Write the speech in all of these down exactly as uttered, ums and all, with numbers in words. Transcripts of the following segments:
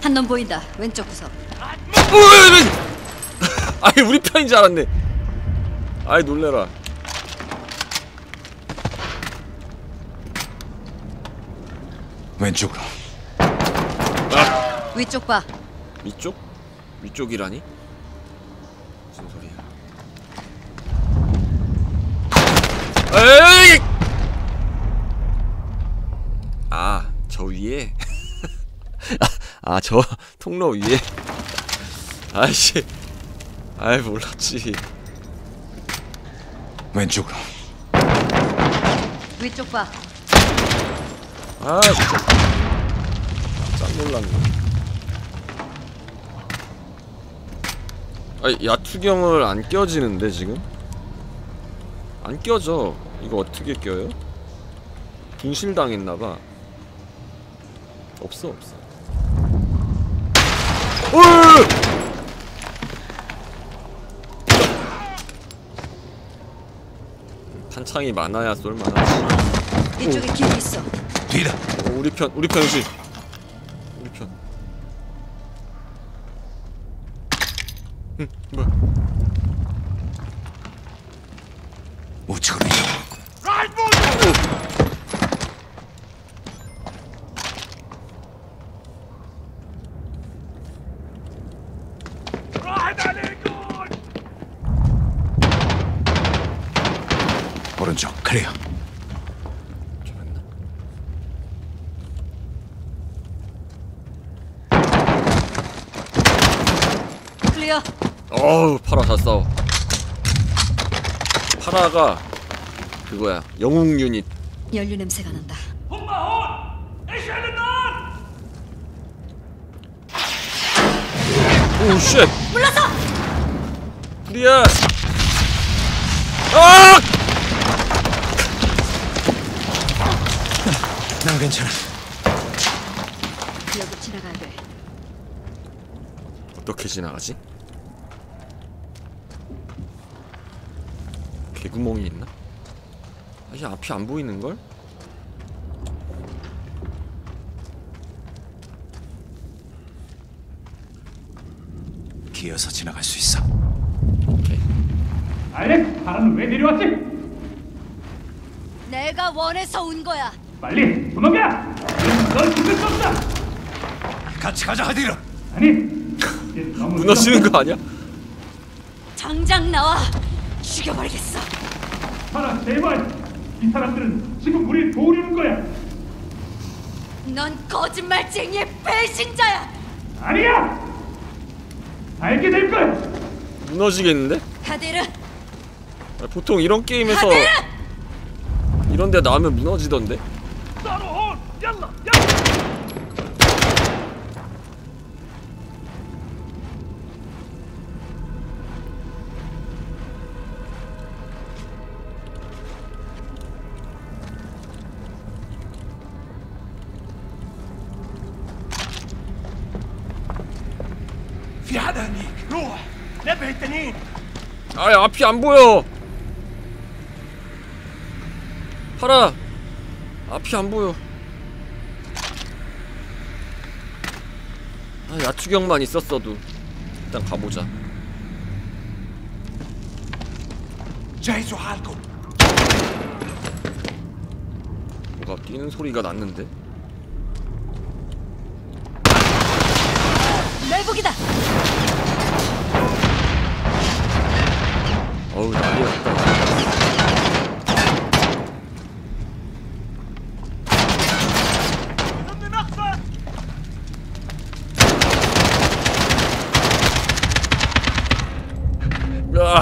한 놈 보인다. 왼쪽 구석. 아니 우리 편인 줄 알았네. 아이 놀래라. 왼쪽으로. 아. 위쪽 봐. 위쪽? 위쪽이라니? 무슨 소리야? 에이! 아, 저 위에? 아, 저 통로 위에? 아이씨. 아이, 몰랐지. 왼쪽으로. 위쪽 봐. 아, 진짜. 깜짝 놀랐네. 아니, 야투경을 안 껴지는데, 지금? 안 껴져. 이거 어떻게 껴요? 분실당했나봐. 없어, 없어. 으으으! 탄창이 많아야 쏠만하지. 이쪽에 길 있어. 뒤다. 어, 우리 편, 우리 편이지. 우리 편. 응, 뭐야? 우측으로 이동. 오른쪽 클리어. 잡았나? 클리어. 어우, 파라 잘 싸워. 파라가 그거야, 영웅 유닛. 연료 냄새가 난다. 오, 쉣! 물러서! 프리야! 아! 난 괜찮아. 여기 지나가야 돼. 어떻게 지나가지? 개구멍이 있나? 아니, 앞이 안 보이는걸? 기어서 지나갈 수 있어. 오케이. 알렉, 파라는 왜 내려왔지? 내가 원해서 온 거야. 빨리 도망가! 넌 죽을 수 없다! 같이 가자 하디로. 아니, 이제 너무 무너지는 거 아니야? 당장 나와. 죽여버리겠어. 파라, 제발! 이 사람들은 지금 우리 도우려는 거야! 넌 거짓말쟁이의 배신자야. 아니야! 알게 될 거야! 무너지겠는데? 하데르. 아, 보통 이런 게임에서 하데르! 이런 데 나오면 무너지던데? في حدا هنيك. روح نبه التانيين. 아이, 앞이 안 보여. 파라, 앞이 안 보여. 아, 야투경만 있었어도 일단 가보자. جهزوا حالكم. 뭐가 뛰는 소리가 났는데? 멸복이다. 어우, 난리 났다. 아.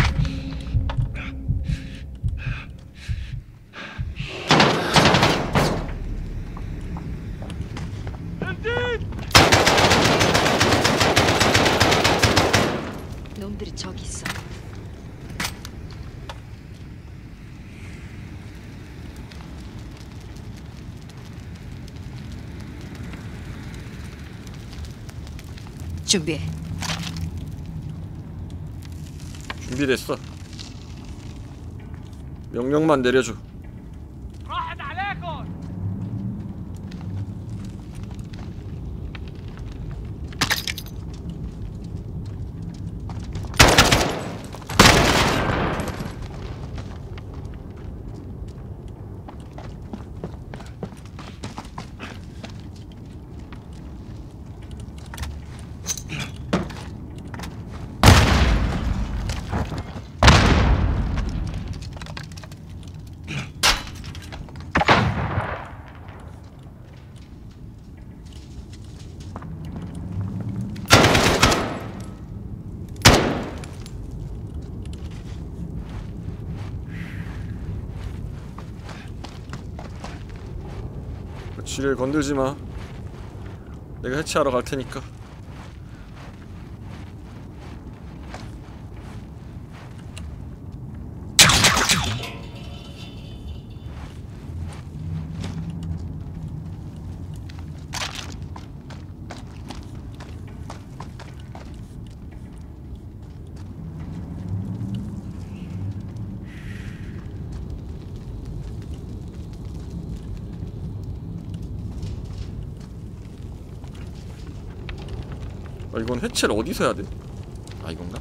놈들이 저기 있어. 준비해. 준비됐어. 명령만 내려줘. 지뢰 건들지 마. 내가 해체하러 갈 테니까. 아, 이건 해체를 어디서 해야 돼? 아, 이건가?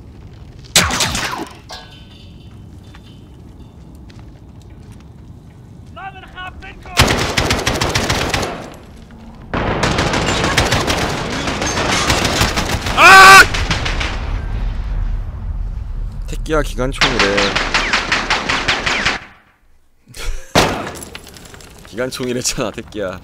아! 택기야 기관총이래. 기관총이랬잖아, 택기야.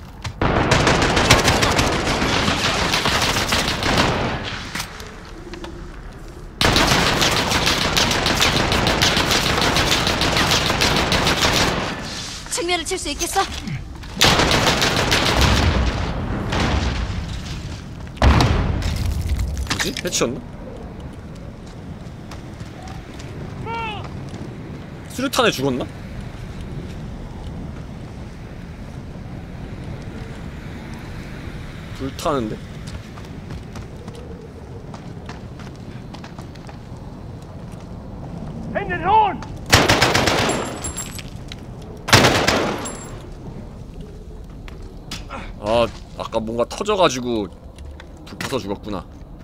측면을 칠 수 있겠어? 뭐지? 해치였나? 수류탄에 죽었나? 불타는데? Hände hoch! 아, 아까 뭔가 터져가지고 불타서 죽었구나.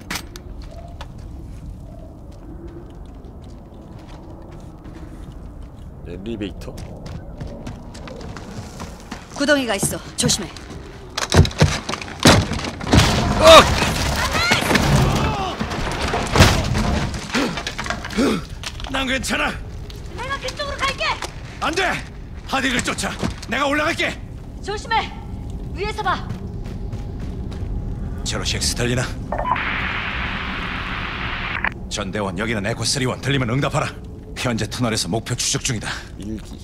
엘리베이터? 구덩이가 있어. 조심해. 난 괜찮아. 내가 그쪽으로 갈게. 안 돼. 하딕을 쫓아. 내가 올라갈게. 조심해. 위에서 봐. 제로식 스탈리나. 전대원, 여기는 에코 쓰리원. 들리면 응답하라. 현재 터널에서 목표 추적 중이다. 일기.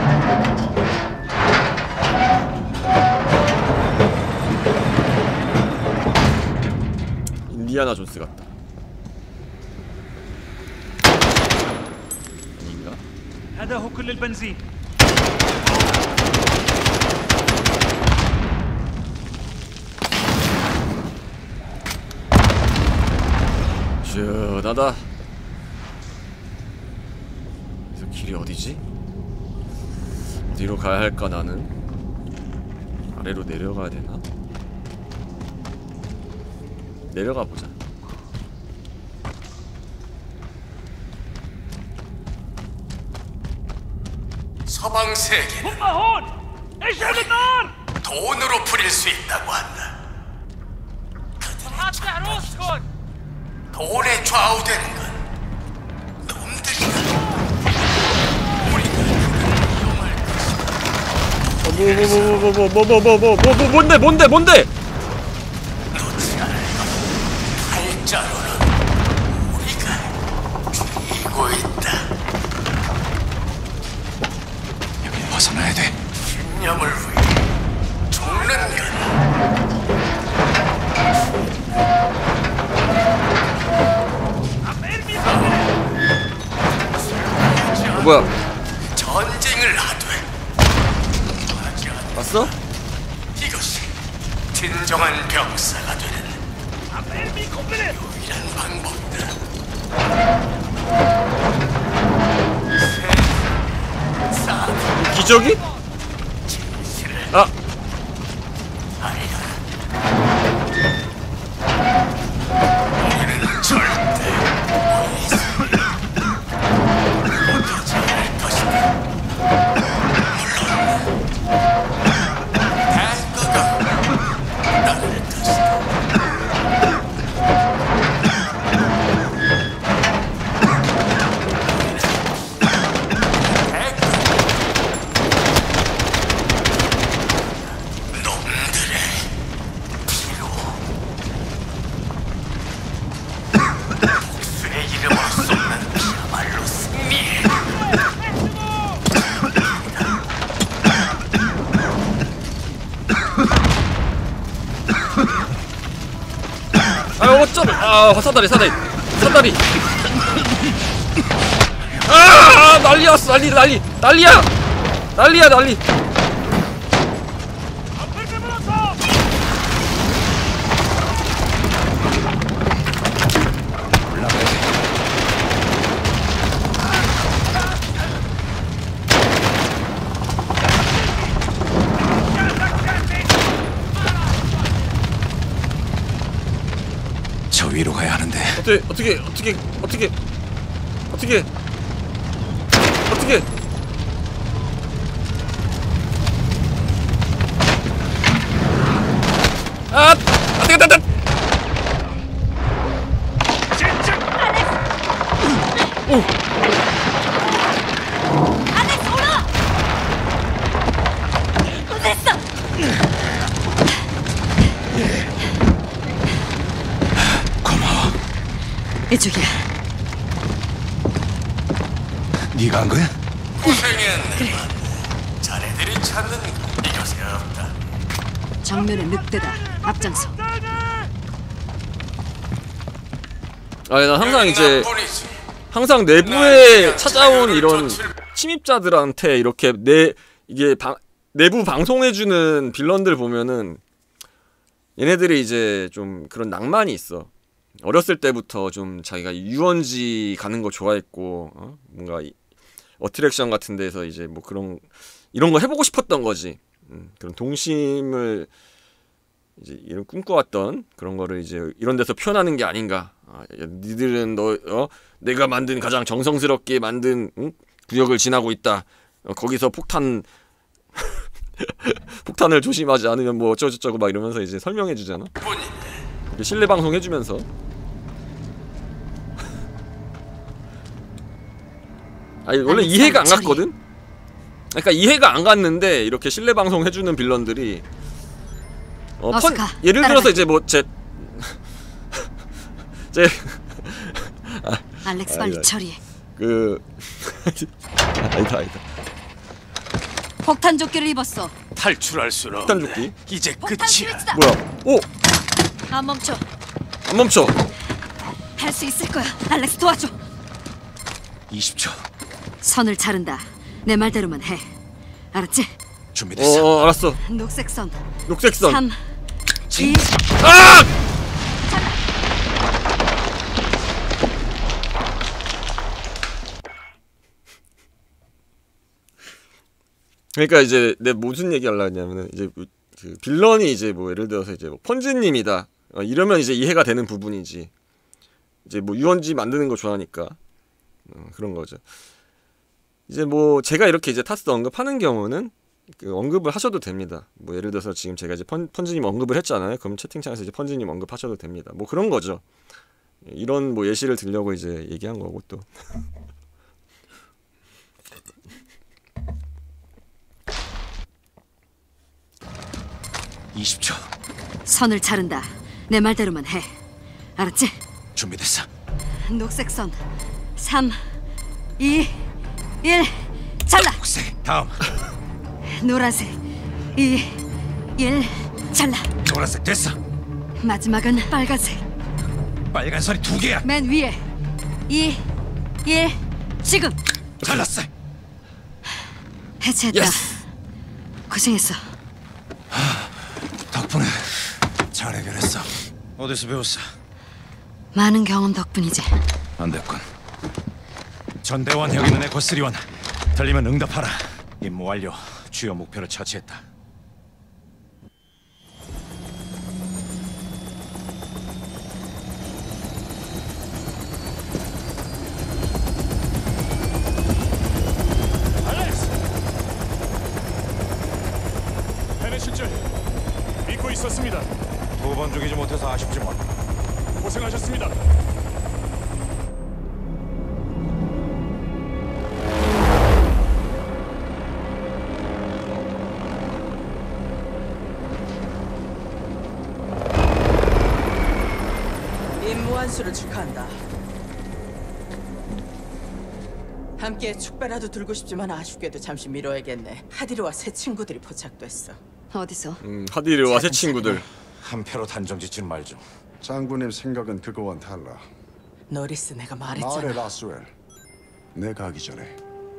인디아나 존스 같다. 아닌가? هذا هو كل البنزين. 시원하다. 그래서 길이 어디지? 어디로 가야 할까 나는? 아래로 내려가야 되나? 내려가 보자. 서방 세계는 هم هون. اشعل النار. 돈으로 부릴 수 있다고 한다. حتى رؤوسكم. 돈에 좌우되는 건 놈들이다. 우리가 이용할 것이다. 뭐뭐뭐뭐뭐뭐뭐뭐 뭔데 뭔데 뭔데? 놓지 않을 것. 팔자로는 우리가 죽이고 있다. 여기 벗어나야 돼. 신념을 위해 죽는 건 어, 뭐야? 전쟁을 하되 하지 않- 왔어? 이것이 진정한 병사가 되는 유일한 방법이다. 세, 사, 기적이? 아, 아이가 우리는 절대 못하지 않을 것이다. 물론 대가가 따를 것이다. 놈들의 아 사다리 사다리 사다리. 아 난리야 난리 난리 난리야 난리야 난리. 저 위로 가야 하는데. 어떻게 어떻게 어떻게 어떻게 어떻게 어떻게 아 안되겠다 안돼. 오 알렉스 올라. 됐어. 고마워. 이쪽이야. 네가 한 거야? 고생했네. 자네들이 찾는 이곳에 없다. 정면에 늑대다. 앞장서. 아니 난 항상 이제 나뿐이지. 항상 내부에 찾아온 이런 침입자들한테 이렇게 내 이게 방, 내부 방송해주는 빌런들 보면은 얘네들이 이제 좀 그런 낭만이 있어. 어렸을 때부터 좀 자기가 유원지 가는 거 좋아했고 어? 뭔가 이, 어트랙션 같은 데서 이제 뭐 그런 이런 거 해보고 싶었던 거지. 음, 그런 동심을 이제 이런 꿈꿔왔던 그런 거를 이제 이런 데서 표현하는 게 아닌가. 아, 야, 니들은 너 어? 내가 만든 가장 정성스럽게 만든 응? 구역을 지나고 있다. 어, 거기서 폭탄 폭탄을 조심하지 않으면 뭐 어쩌고저쩌고 막 이러면서 이제 설명해 주잖아. 실내 방송 해주면서. 아니 원래 이해가 안 갔거든. 그러니까 이해가 안 갔는데 이렇게 실내 방송 해주는 빌런들이 어, 펀, 예를 들어서 이제 뭐 제 제 아, 알렉스 빨리 처리해. 그 아니다 아니다. 폭탄 조끼를 입었어. 탈출할 수는 폭탄 없네. 조끼? 이제 폭탄 끝이야. 스위치다. 뭐야? 오! 안 멈춰. 안 멈춰. 할 수 있을 거야. 알렉스 도와줘. 이십 초. 선을 자른다. 내 말대로만 해. 알았지? 준비됐어. 어, 알았어. 녹색 선. 녹색 선. 삼, 이, 아! 그러니까 이제 내 무슨 얘기 하려고 했냐면은 이제 그 빌런이 이제 뭐 예를 들어서 이제 뭐 펀즈님이다 어, 이러면 이제 이해가 되는 부분이지. 이제 뭐 유원지 만드는 거 좋아하니까 어, 그런 거죠. 이제 뭐 제가 이렇게 이제 타스 언급하는 경우는 그 언급을 하셔도 됩니다. 뭐 예를 들어서 지금 제가 이제 펀, 펀즈님 언급을 했잖아요. 그럼 채팅창에서 이제 펀즈님 언급하셔도 됩니다. 뭐 그런 거죠. 이런 뭐 예시를 들려고 이제 얘기한 거고 또. 이십 초. 선을 자른다. 내 말대로만 해. 알았지? 준비됐어. 녹색 선. 삼, 이, 일. 잘라. 녹색. 다음. 노란색. 이, 일. 잘라. 노란색 됐어. 마지막은 빨간색. 빨간 선이 두 개야. 맨 위에. 이, 일. 지금. 잘랐어. 해체했다. 예스. 고생했어. 덕분에 잘 해결했어. 어디서 배웠어? 많은 경험 덕분이지. 안 됐군. 전대원 여기는 에코 쓰리원. 들리면 응답하라. 임무 완료. 주요 목표를 처치했다. 알렉스! 해내 실절 믿고 있었습니다. 두 번 죽이지 못해서 아쉽지만 고생하셨습니다. 임무 완수를 축하한다. 함께 축배라도 들고 싶지만 아쉽게도 잠시 미뤄야겠네. 하디르와 새 친구들이 포착됐어. 어디서? 음, 하디르와 새 친구들. 한 패로 단정 짓지는 말죠. 장군님 생각은 그거와는 달라. 노리스 내가 말했잖아. 말해 라스웰. 내가 하기 전에.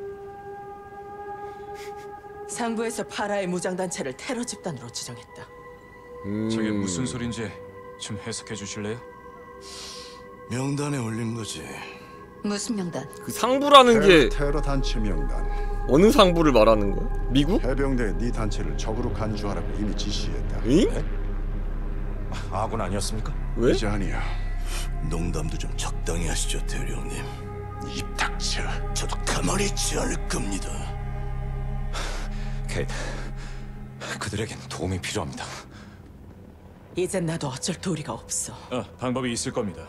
상부에서 파라의 무장단체를 테러 집단으로 지정했다. 음... 저게 무슨 소린지 좀 해석해 주실래요? 명단에 올린 거지. 무슨 명단? 그 상부라는 게 테러, 테러 단체 명단. 어느 상부를 말하는 거야? 미국? 해병대 네 단체를 적으로 간주하라고 이미 지시했다. 응? 아군 아니었습니까? 왜? 이제 아니야. 농담도 좀 적당히 하시죠, 대령님. 입 닥쳐. 저도 가만히 있지 않을 겁니다. 케이트, 그들에겐 도움이 필요합니다. 이젠 나도 어쩔 도리가 없어. 어, 방법이 있을 겁니다.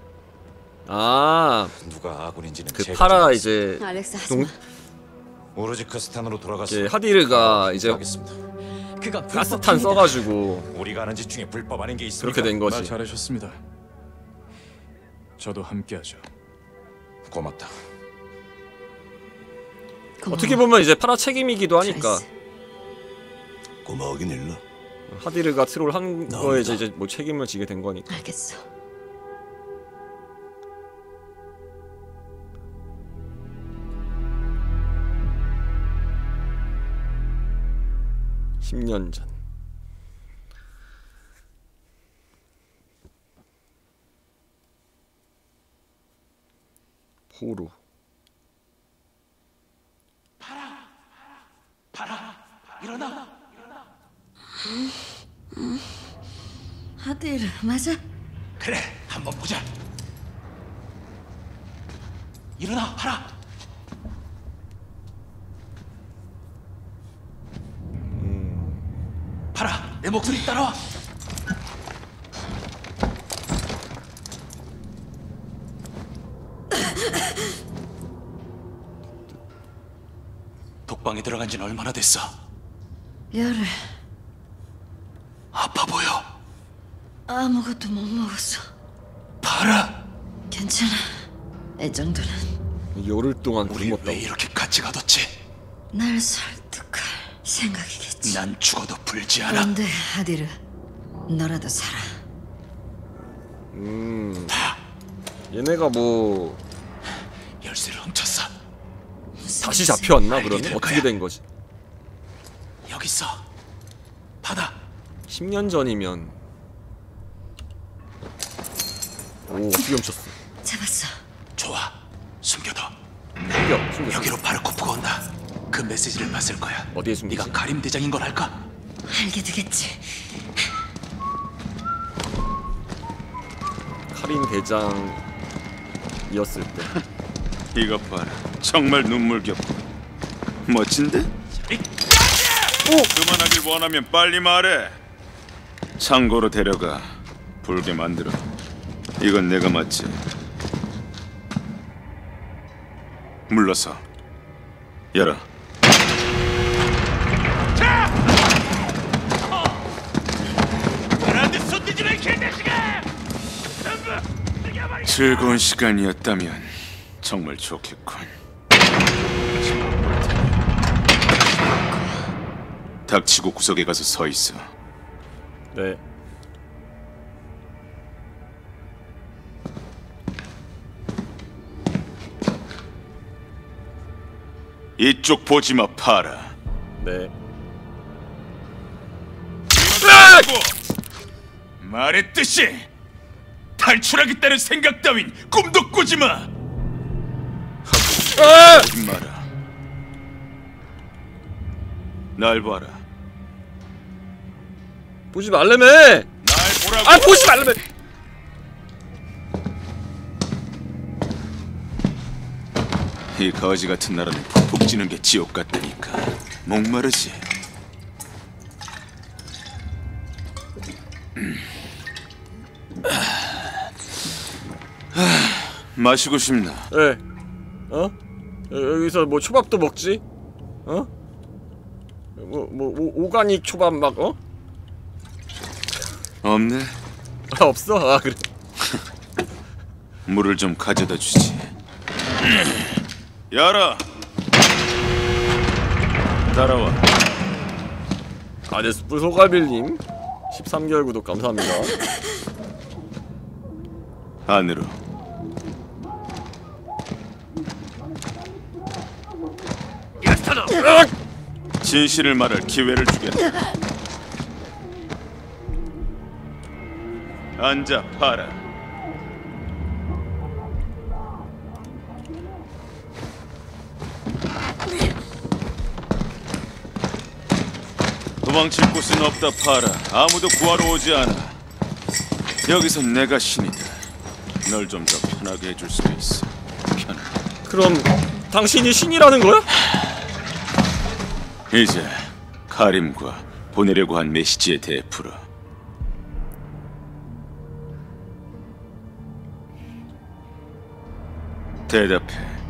아, 누가 아군인지는 그 제가 파라 정하겠습니다. 이제 알렉스 하지 동, 마. 오르지크스탄으로 돌아가서 이제 하디르가 이제 하겠습니다. 그건 가스탄 불법입니다. 써가지고 우리가 하는 짓 중에 불법 아닌 게 있습니까? 그렇게 된 말 거지. 잘하셨습니다. 저도 함께하죠. 고맙다. 고마워. 어떻게 보면 이제 파라 책임이기도 하니까 트레이스. 고마우긴 일러. 하디르가 트롤 한 나옵니다. 거에 이제 뭐 책임을 지게 된 거니까. 알겠어. 십 년 전. 포로. 하디르 맞아? 그래, 한번 보자. 일어나, 파라. 파라, 내 목소리 따라와. 독방에 들어간 지는 얼마나 됐어? 열흘. 아파 보여. 아무것도 못 먹었어. 파라, 괜찮아. 이 정도는 열흘 동안 우리 굶었다고. 왜 이렇게 같이 가뒀지? 날 설득할 생각이겠지. 난 죽어도 불지 않아. 그런데 하디르, 너라도 살아. 음. 얘네가 뭐 열쇠를 훔쳤어. 다시 잡혀왔나 알게 그러면? 될 어떻게 거야. 된 거지? 여기 있어. 받아. 십 년 전이면 오 어떻게 훔쳤어? 잡았어. 좋아. 숨겨둬. 숨겨 숨겨. 여기로 바르코프가 온다. 그 메시지를 봤을 거야. 어디에 숨기지? 네가 가림 대장인 걸 알까? 알게 되겠지. 카린 대장이었을 때. 이것 봐라. 정말 눈물겹고 멋진데? 그만하길 원하면 빨리 말해. 창고로 데려가 불게 만들어. 이건 내가 맞지. 물러서 열어. 즐거운 시간이었다면 정말 좋겠군. 닥치고 구석에 가서 서 있어. 네. 이쪽 보지 마, 파라. 네. 말했듯이 탈출하겠다는 생각 따윈 꿈도 꾸지 마. 하지 마라. 날 봐라. 보지 말래매. 날 보라고. 아 보지 말래매. 이 거지 같은 나라는 푹푹 찌는 게 지옥 같다니까. 목마르지. 음. 아, 마시고 싶나? 네. 어? 여- 여기서 뭐 초밥도 먹지? 어? 뭐, 뭐, 오, 오가닉 초밥 막, 어? 없네. 아, 없어? 아, 그래. 물을 좀 가져다 주지. 열어. 따라와. 아, 네, 숯불 소갈빌님 십삼 개월 구독 감사합니다. 안으로. 진실을 말할 기회를 주겠다. 앉아 봐라. 도망칠 곳은 없다 파라. 아무도 구하러 오지 않아. 여기선 내가 신이다. 널 좀 더 편하게 해줄 수도 있어. 편하게. 그럼 당신이 신이라는 거야? 이제 카림과 보내려고 한 메시지에 대해 풀어. 대답해.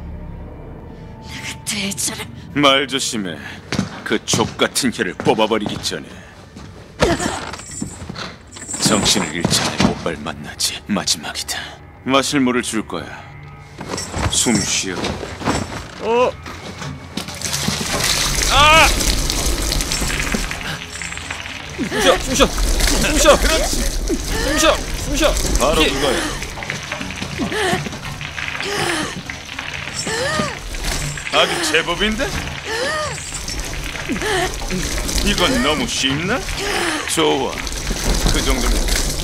대처를. 말 조심해. 그 족같은 혀를 뽑아버리기 전에. 정신을 잃지 않을 못발 만나지. 마지막이다. 마실 물을 줄 거야. 숨 쉬어. 어. 아! 숨쉬어, 숨쉬어, 숨쉬어, 숨쉬어, 숨쉬어. 바로 피. 그거야. 아주 제법인데? 이건 너무 쉽나? 좋아. 그 정도면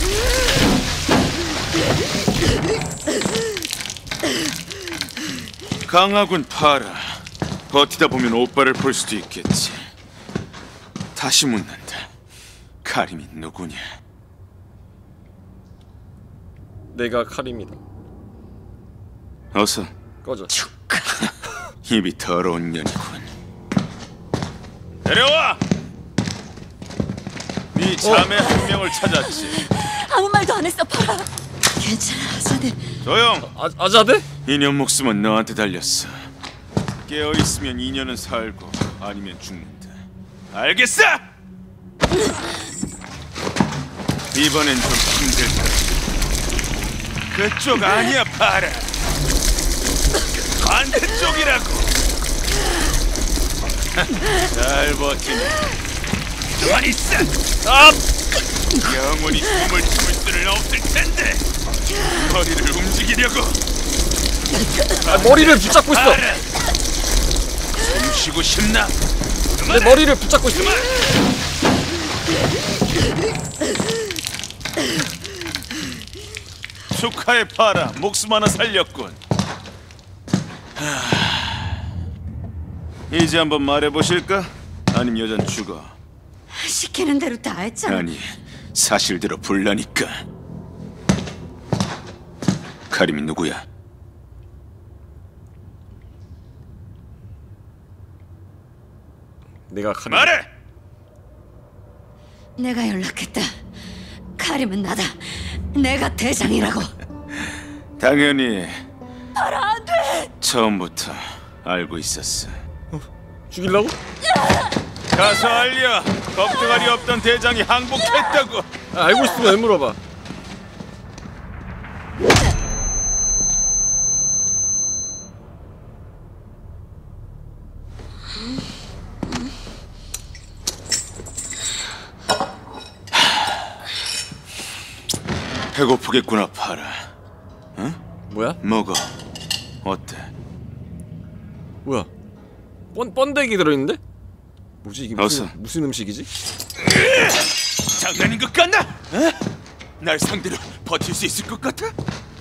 강하군 파라. 버티다 보면 오빠를 볼 수도 있겠지. 다시 묻는다. 카림이 누구냐? 내가 카림이다. 어서. 꺼져. 입이 더러운 년이군. 데려와! 네 자매 어. 한 명을 찾았지. 아무 말도 안 했어, 파라. 괜찮아, 아자데. 조용! 아, 아자데? 이년 목숨은 너한테 달렸어. 깨어있으면 이년은 살고 아니면 죽는다. 알겠어? 이번엔 좀 힘들다. 그쪽 아니야, 파라. 반대쪽이라고. 잘 버티네. 가만히 있어. 아! 영원히 숨을 참을 수는 없을 텐데. 머리를 움직이려고. 아, 머리를 붙잡고 있어. 파라. 숨 쉬고 싶나? 내 머리를 붙잡고 있어. 축하해 파라. 목숨 하나 살렸군. 하... 이제 한번 말해보실까? 아님 여잔 죽어. 시키는 대로 다 했잖아. 아니, 사실대로 불라니까. 카림이 누구야? 내가 카림. 말해! 내가 연락했다. 카림은 나다. 내가 대장이라고. 당연히 파라, 안 돼! 처음부터 알고 있었어. 죽이려고? 가서 알려. 걱정할 리 없던 대장이 항복했다고. 아, 알고 있으면 왜 물어봐. 배고프겠구나 파라. 응? 뭐야? 먹어. 어때? 뭐야? 뻔 번데기 들어있는데? 뭐지 이게 무슨 어서. 무슨 음식이지? 장난인 것 같나? 어? 날 상대로 버틸 수 있을 것 같아?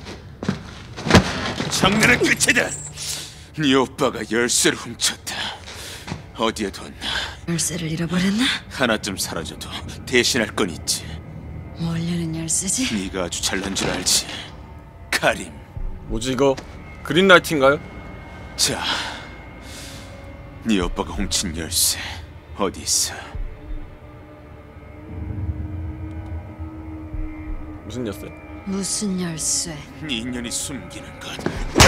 장난은 끝이다. 네 오빠가 열쇠를 훔쳤다. 어디에 뒀나? 열쇠를 잃어버렸나? 하나쯤 사라져도 대신할 건 있지. 뭐려는 열쇠지? 네가 아주 잘난 줄 알지. 카림. 뭐지 이거? 그린라이트인가요? 자, 네 오빠가 훔친 열쇠 어디 있어? 무슨 열쇠? 무슨 열쇠? 네 인연이 숨기는 것.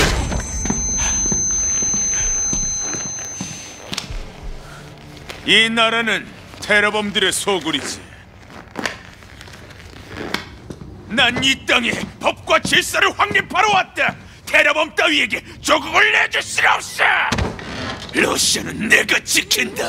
이 나라는 테러범들의 소굴이지. 난 이 땅에 법과 질서를 확립하러 왔다. 테러범 따위에게 조국을 내줄 수 없어. 러시아는 내가 지킨다.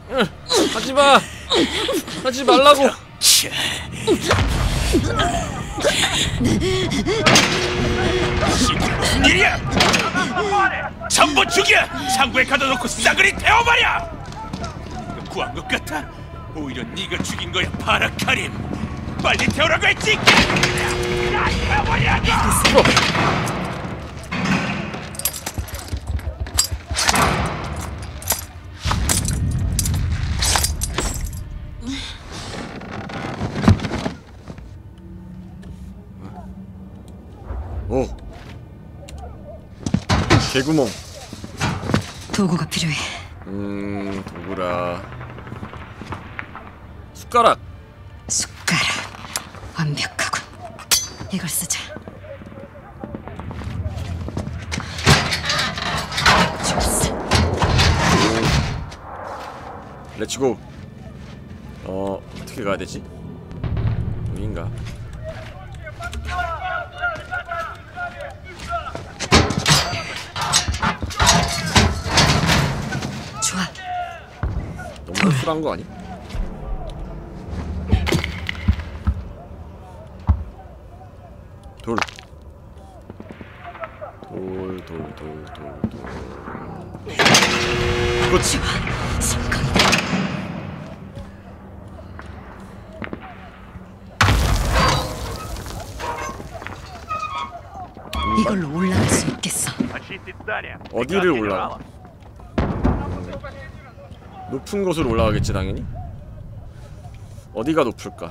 하지마! 하지 말라고! 차. 무슨 일이야? 전부 죽여! 창고에 가둬놓고 싸그리 태워버려! 네가 구한 것 같아? 오히려 네가 죽인 거야, 파라카림. 빨리 태우라고 했지! 야, 태워버려! 오. 개구멍. 도구가 필요해. 음, 도구라. 숟가락. 숟가락. 완벽하군. 이걸 쓰자. 좋았어. 렛츠고. 어, 어떻게 가야 되지? 여긴가? 좋아. 너무 술한 거 아니? 돌. 돌, 돌, 돌, 돌, 돌. 그렇지. 좋아. 성공이다. 이걸로 올라갈 수 있겠어. 어디를 올라가? 높은 곳으로 올라가겠지 당연히. 어디가 높을까?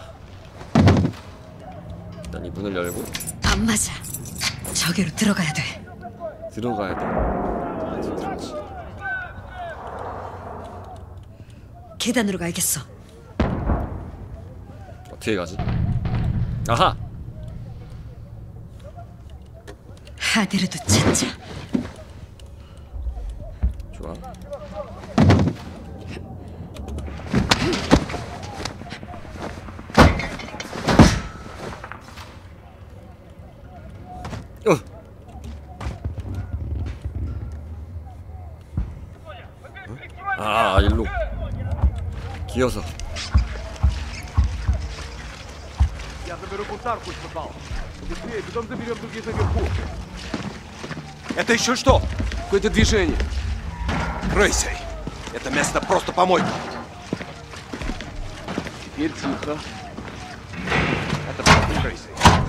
일단 이 문을 열고 안 맞아. 저기로 들어가야 돼. 들어가야 돼. 어디 들어가지? 계단으로 가야겠어. 어떻게 가지? 아하! 하디르도 찾자. 좋아. 어. 아, 일로 기어서. Это еще что? Какое-то движение. Крейси. Это место просто помойка. Теперь тихо. Это просто Крейси.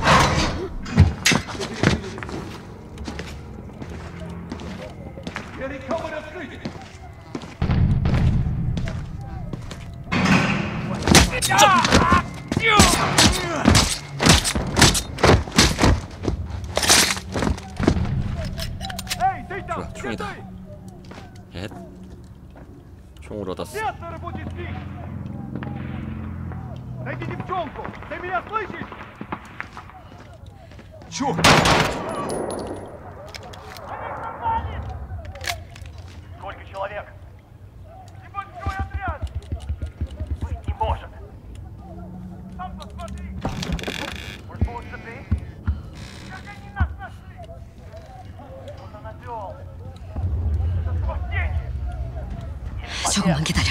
좋아, 총이다. 헷. 총을 얻었어. Найди девчонку! Ты меня слышишь? Черт! Сколько человек? Небольшой отряд! Быть не может! Сам посмотри! Может, лучше ты? Как они нас нашли? Что-то навел! Это спасение! 조금만 기다려.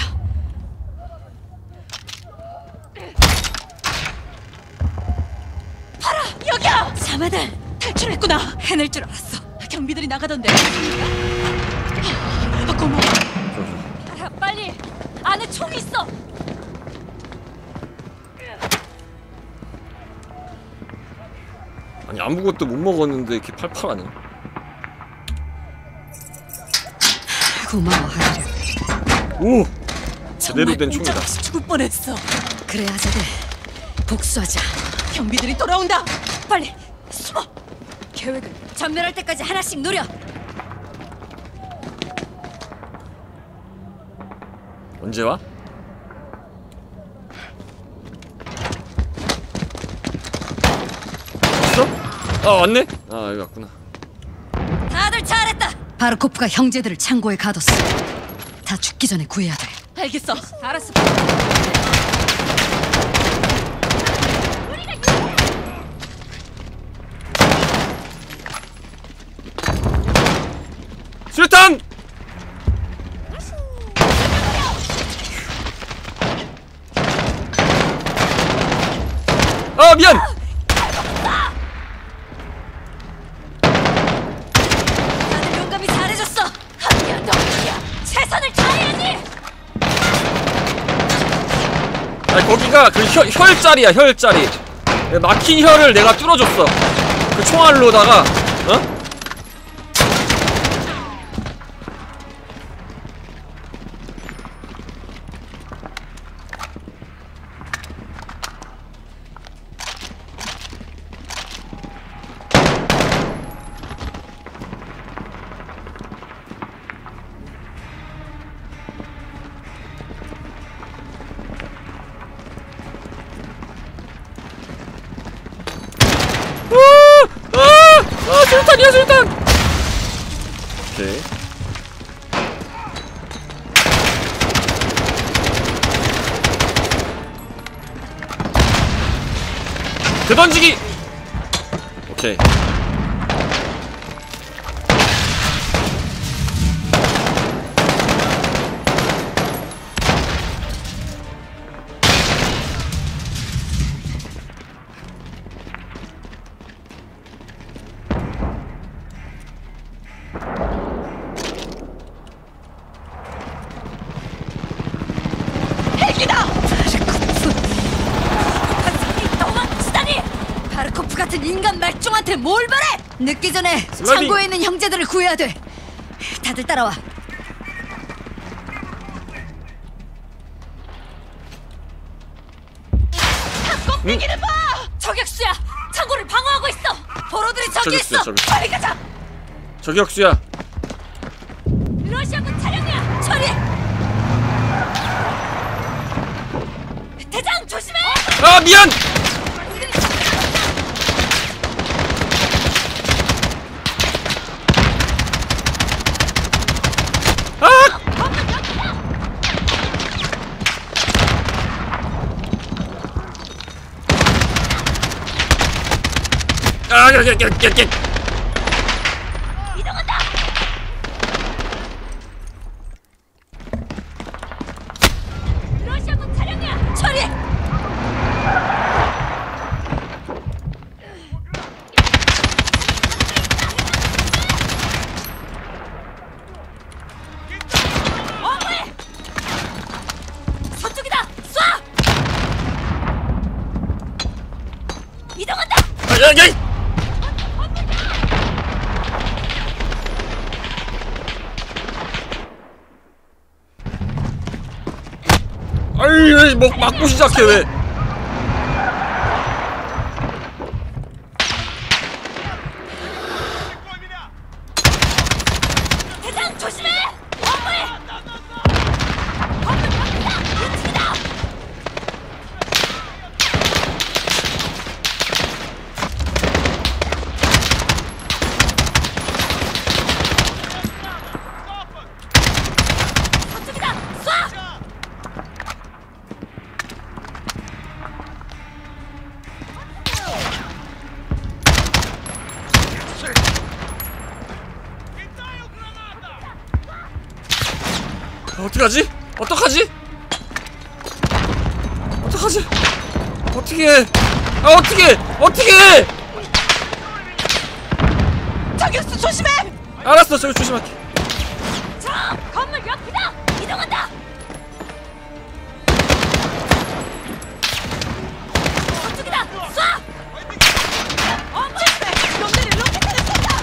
봐라! 여기야! 자매들! 탈출했구나! 해낼 줄 알았어. 경비들이 나가던데. 아, 고마워. 봐라, 빨리! 안에 총이 있어! 아니 아무것도 못 먹었는데 이렇게 팔팔하네. 고마워, 하디르. 오! 제대로 된 총이다. 정말 죽을 뻔했어. 그래, 아자들. 복수하자. 경비들이 돌아온다. 빨리 숨어. 계획을 전멸할 때까지 하나씩 노려. 언제 와? 왔어? 아 왔네? 아 여기 왔구나. 다들 잘했다. 바르코프가 형제들을 창고에 가뒀어. 다 죽기 전에 구해야 돼. 알겠어. 알았어. 수류탄! 아 미안! 아니 거기가 그 혀, 혈자리야 혈자리. 막힌 혀를 내가 뚫어줬어. 그 총알로다가 어? 아, 술탄이야, 술탄! 오케이. 되던지기! 오케이. 바르코프 같은 인간 말종한테 뭘 바래! 늦기 전에 슬라이딩. 창고에 있는 형제들을 구해야 돼. 다들 따라와. 꼼비기를 봐! 저격수야! 창고를 방어하고 있어! 버러들이 저기 저격수야, 있어! 저격수. 빨리 가자! 저격수야. 러시아군 차량이야! 처리! 대장 조심해! 아, 미안! 아, 야, 야, 야, 야, 야. 이동한다! 러시아군 차량이야! 처리! 어머니! 서쪽이다! 쏴! 이동한다! 아, 야, 야! 아이, 왜 막, 막고 시작해, 왜? 대장 조심해! 어머니! 건물 밖이다! 이쪽이다! 서쪽이다! 쏴! 어떡하지? 어떡하지? 어떡하지? 어떻게 해? 아, 어떻게 해? 어떻게 해? 저격수 조심해! 알았어, 저기 조심할게. 저 건물 옆이다! 이동한다! 서쪽이다! 쏴! 어머니! 놈들이 로켓을 쏜다!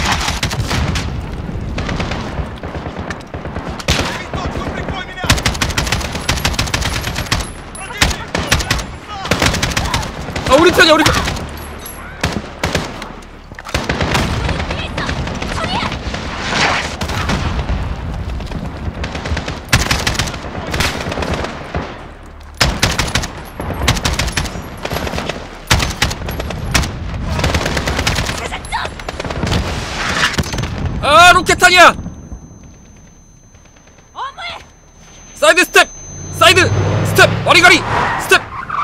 아, 우리 편이야, 우리 편. 뒤에 있어! 처리해! 대작전! 아, 로켓탄이야! 어머니! 사이드 스텝! 사이드 스텝! 와리가리! 스텝!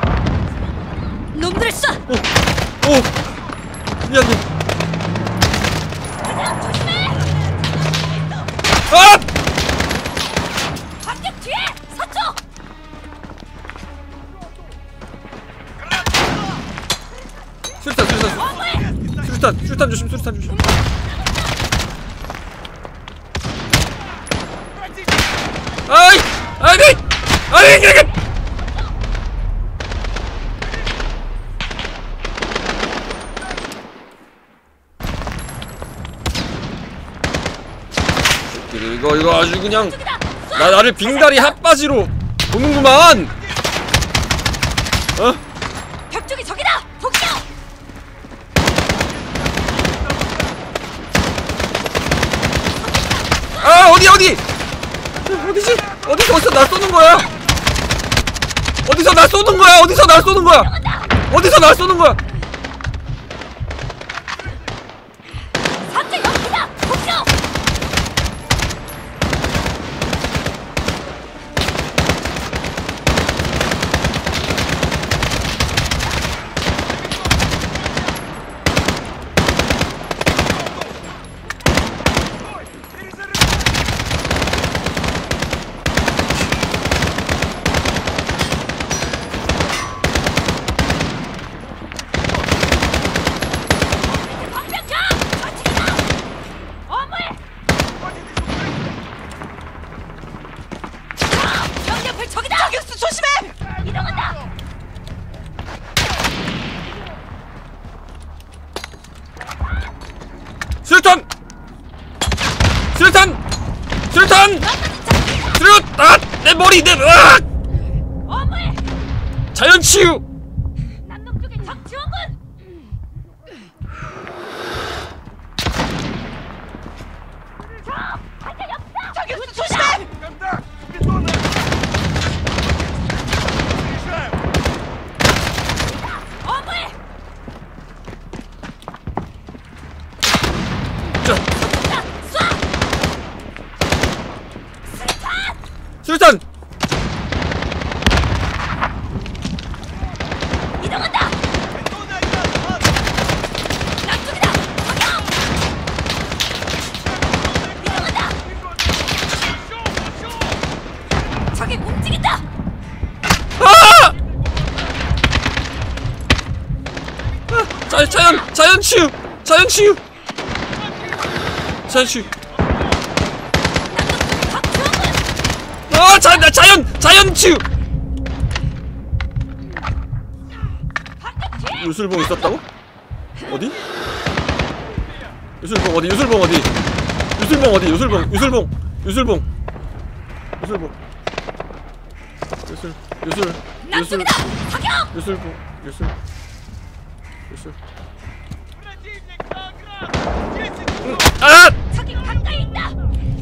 놈들을 쏴! 오! 미안, 미안. 대장 조심해! 아! 밖에 뒤에! 서쪽! 수류탄, 수류탄, 어머니! 수류탄, 수류탄 조심, 수류탄 조심. 아이! 아니! 아니! 이게! 아주 그냥 나 나를 빙다리 핫바지로 보는구만. 어? 벽 쪽이 적이다. 복수. 아 어디 어디 어디지? 어디서 어디서 날 쏘는 거야? 어디서 날 쏘는 거야? 어디서 날 쏘는 거야? 어디서 날 쏘는 거야? 상대 여기다. 복수. 수류탄! 수류탄! 수류탄! 수류! 아! 내 머리! 내 으악! 자연치유! 남동 쪽에 적 지원군! 저기 조심해! 어머니! 수류탄! 이동한다! 남쪽이다! 저기요! 이동한다! 저기 움직인다! 아! 아! 자, 자연! 자연치유! 자연치유! 자연치유! 아! 자, 나 자연! 자연치유! 유술봉 있었다고? 어디? 유술봉 어디? 유술봉 어디? 유술봉 어디? 유술봉! 유술봉! 유술봉! 유술봉! 유술! 유술! 유술! 남쪽이다! 사격! 유술봉! 유술! 유술! 응. 아! 저기 가까이 있다!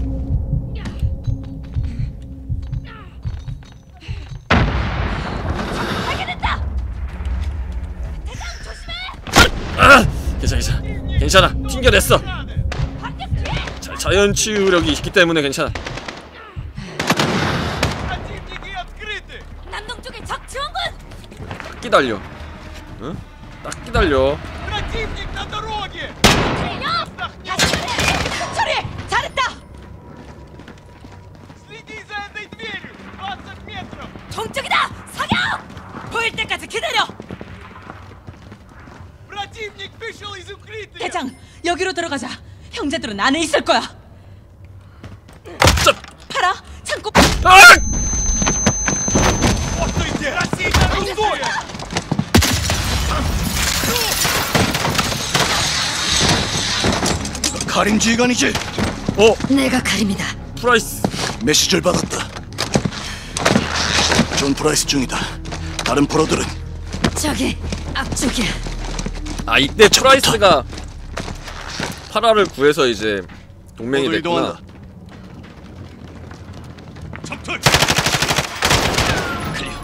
발견했다! 대장 조심해! 아! 괜찮아 괜찮아 괜찮아 튕겨냈어. 자, 자연치유력이 있기 때문에 괜찮아. 남동 쪽에 적 지원군! 딱 기다려. 응? 딱 기다려. 트레이너! 다시 처리! 잘했다! 동쪽이다! 사격! 보일 때까지 기다려! 대장, 여기로 들어가자. 형제들은 안에 있을 거야. 자! 파라, 창고. 아! 카림 지휘관이지? 어? 내가 가림이다. 프라이스. 메시지를 받았다. 존 프라이스 중이다. 다른 프로들은? 저기 앞쪽이야. 아 이때 프라이스가 파라를 구해서 이제 동맹이 모두 됐구나. 이동한다. 적들! 클리어.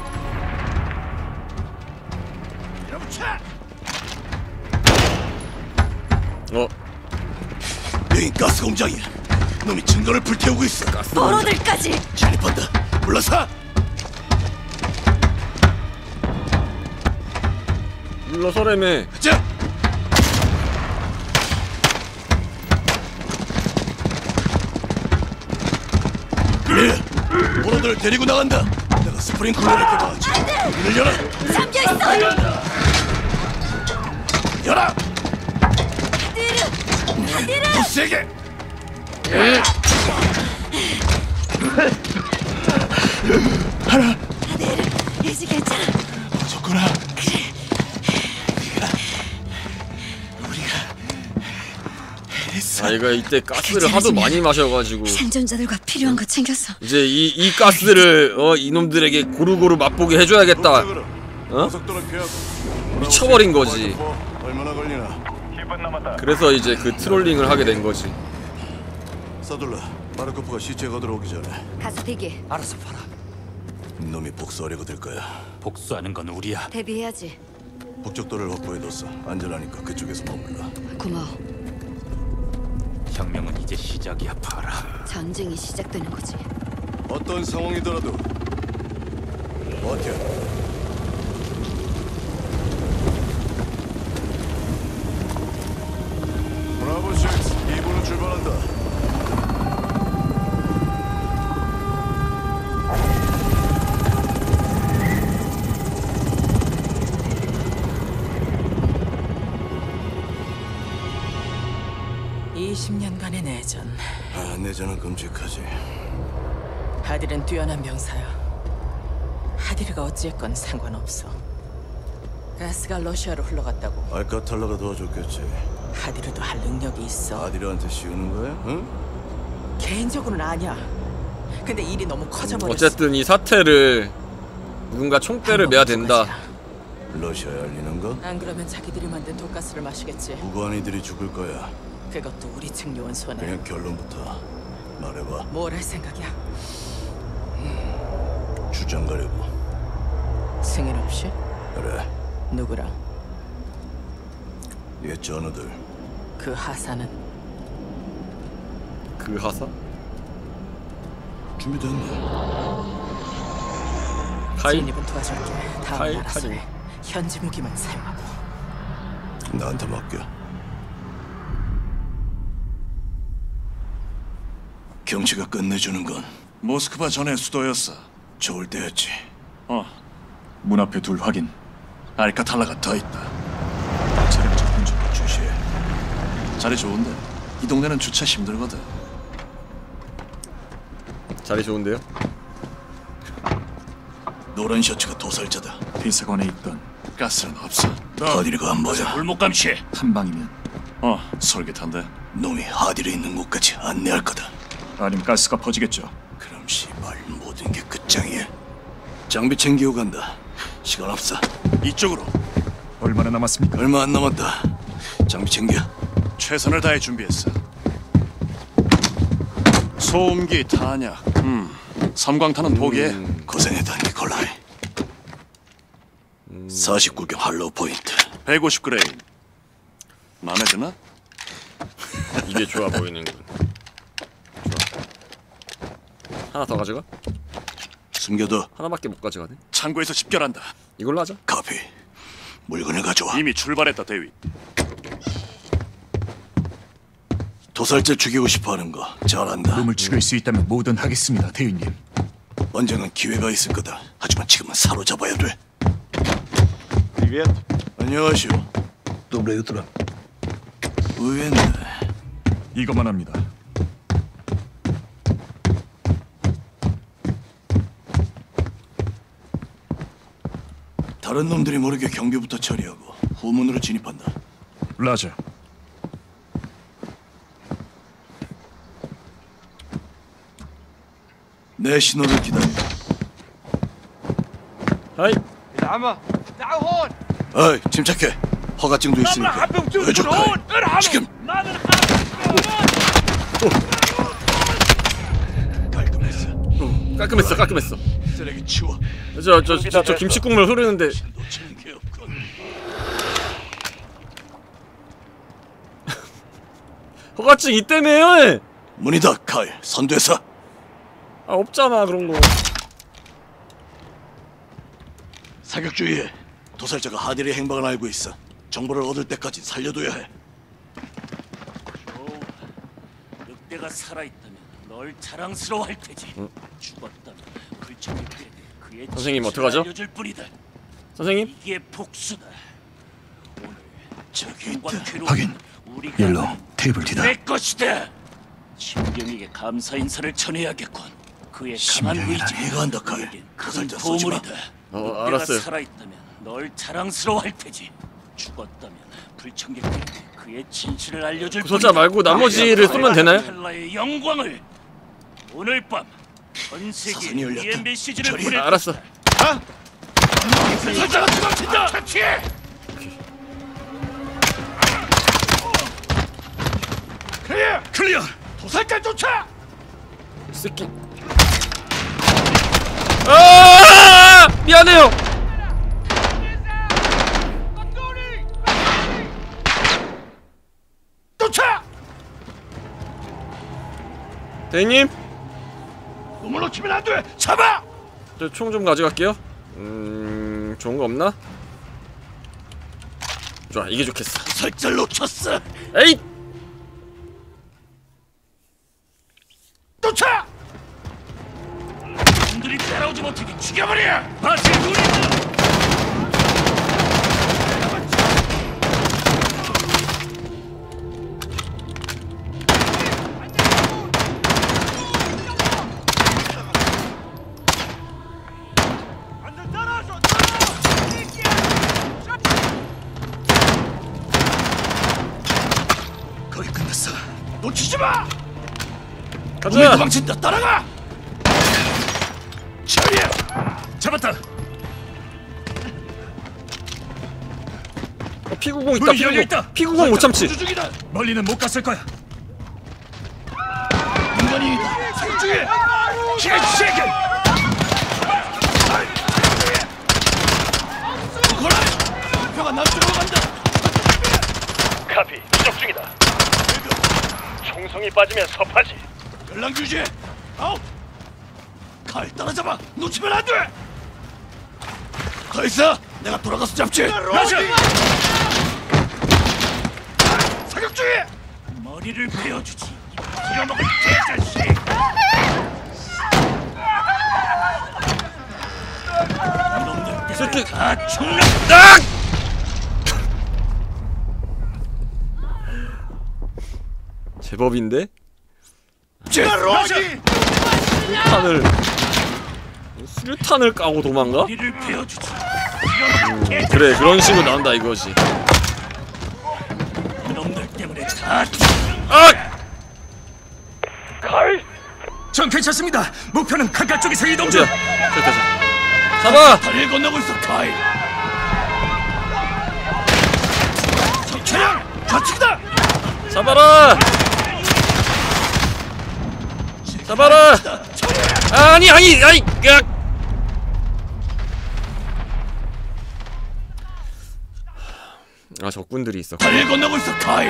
어? 여긴 가스 공장이야. 놈이 증거를 불태우고 있어. 버러들까지. 진입한다. 물러서. 물러서래매. 자. 그래. 프로들을 데리고 나간다. 내가 스프링클러를 켜봐야지. 문을 열어. 잠겨 있어. 열어. 느르. 느르. 더 세게. 하나. 느르. 이제 괜찮아. 좋구나. 아, 자기가 이때 가스를 하도 많이 마셔가지고 생존자들과 필요한 거 챙겼어. 이제 이, 이 가스를 어 이놈들에게 고루고루 맛보게 해줘야겠다. 어? 미쳐버린 거지. 얼마나 걸리나? 그래서 이제 그 트롤링을 하게 된 거지. 서둘러. 마르코프가 시체 거들어오기 전에. 가서 대기. 알아서 봐라. 놈이 복수하려고 들 거야. 복수하는 건 우리야. 대비해야지. 북쪽도를 확보해뒀어. 안전하니까 그쪽에서 머물러. 고마워. 혁명은 이제 시작이야, 봐라. 전쟁이 시작되는 거지. 어떤 상황이더라도 버텨. 브라보 식스 이 부로 출발한다. 이십 년간의 내전. 아, 내전은 끔찍하지. 하딜은 뛰어난 병사야. 하딜이가 어찌했건 상관없어. 가스가 러시아로 흘러갔다고. 알카탈라가 도와줬겠지. 하딜이도 할 능력이 있어. 아디르한테 씌우는 거야? 응? 개인적으로는 아니야. 근데 일이 너무 커져버렸어. 어쨌든 이 사태를 누군가 총대를 매야 된다. 러시아에 알리는 거? 안 그러면 자기들이 만든 독가스를 마시겠지. 무고한이들이 죽을 거야. 그것도 우리 측 요원 손에. 그냥 결론부터 말해봐. 뭘 할 생각이야? 주장 가려고. 승인 없이? 그래. 누구랑? 옛 전우들. 그 하사는? 그 하사? 준비됐네. 카이? 진입은 도와줄게. 다음 카이, 알아서 카이. 해. 현지 무기만 사용하고. 나한테 맡겨. 경치가 끝내주는 건 모스크바 전의 수도였어. 좋을 때였지. 어, 문 앞에 둘 확인. 알카탈라가 더 있다. 차량 접근 중. 주시해. 자리 좋은데 이 동네는 주차 힘들거든. 자리 좋은데요? 노란 셔츠가 도살자다. 비서관에 있던 가스는 없어. 하디르가 안 보여. 골목 감시. 한 방이면 어 솔깃한데. 놈이 하디르 있는 곳까지 안내할 거다. 아님 가스가 퍼지겠죠. 그럼 시발 모든 게 끝장이야. 장비 챙기고 간다. 시간 없어. 이쪽으로. 얼마나 남았습니까? 얼마 안 남았다. 장비 챙겨. 최선을 다해 준비했어. 소음기, 탄약, 음, 섬광탄은 포기해. 음, 고생했다 니콜라이. 음. 사십구 경 할로우 포인트. 백오십 그레인. 마음에 드나? 이게 좋아 보이는군. 좋아. 하나 더 가져가? 숨겨둬. 하나밖에 못 가져가네. 창고에서 집결한다. 이걸로 하자. 카피. 물건을 가져와. 이미 출발했다, 대위. 도살자 죽이고 싶어하는 거 잘한다. 놈을 죽일 수 있다면 뭐든 하겠습니다, 대위님. 언젠간 기회가 있을 거다. 하지만 지금은 사로잡아야 돼. Привет. 안녕하시오. Доброе утро. 의외인데. 이것만 합니다. 다른 놈들이 모르게 경비부터 처리하고 후문으로 진입한다. 라자. 내 신호를 기다려. 하이. 어이, 침착해. 허가증도 있으니까. 보여줘, 카이. 지금. 깔끔했어. 어, 깔끔했어, 깔끔했어. 쓰레기 치워. 저, 저, 저, 저 김치 국물 흐르는데. 놓치는 게 없군. 허가증 있다며요. 문이다, 카이. 선두에서. 아, 없잖아 그런 거. 사격 주의해. 도살자가 하딜의 행방을 알고 있어. 정보를 얻을 때까지 살려둬야 해. 늑대가 살아있다면 널 자랑스러워할 테지. 응? 죽었다면 글청이 그의 선생님 어떡하죠? 알려줄 뿐이다. 선생님? 이게 복수다. 오늘 저기 있다. 확인. 옐로우 테이블 뒤다. 내 것이다. 신경에게 감사 인사를 전해야겠군. 그의 강한 신명이란 의지. 이해가 한다, 카이. 큰 도살자 쏘지 마. 보물이다. 어, 늑대가 알았어요. 살아있다면 널 자랑스러워할 테지. 죽었다면 불청객들에게 그의 진실을 알려줄 부서자 말고 나머지를 쏘면 되나요? 텔라의 영광을 오늘 밤 전 세계 이엠 메시지를 보낼 아, 알았어. 아? 부서자가 도망친다. 차치해. 클리어! 클리어! 도살까지 쫓아! 새끼. 아! 미안해요. 쫓아! 대인님, 놈을 놓치면 안 돼! 잡아! 저 총 좀 가져갈게요. 음, 좋은 거 없나? 좋아, 이게 좋겠어. 살짝 놓쳤어! 에잇! 쫓아! 놈들이 따라오지 못하게 죽여버려! 바스의 눈이 거의 끝났어. 놓치지 마! 가자! 놈이 도망친다. 따라가! 처리해! 잡았다! 어, 피구공 있다, 문이 피구공. 열려있다. 피구공 못 참지. 중이다. 멀리는 못 갔을 거야. 인간이다. 사격 중에! 개새끼! 거라! 표가 남쪽으로 간다. 카피, 추적 중이다. 총성이 빠지면 섭하지. 연락 유지해. 아웃! 칼 따라잡아. 놓치면 안 돼. 거기서 내가 돌아가서 잡지. 맞아. 사격 중에. 머리를 베어주지. 빌어먹을 개자식! 이놈들 새끼. 다 죽는. 딱! 제법인데? 제로기! 수류탄을 수류탄을 까고 도망가? 머리를 베어주지. 음, 그래, 그런 식으로 나온다 이거지. 이놈들 때문에 다 죽. 아! 칼! 전 괜찮습니다. 목표는 강가 쪽에서 이동 중. 어디야? 됐다, 됐다. 잡아! 다리를 건너고 있어, 카이. 차량 좌측이다. 잡아라! 잡아라! 아니, 아니, 아니, 야! 아, 적군들이 있어. 다리를 건너고 있어, 카이.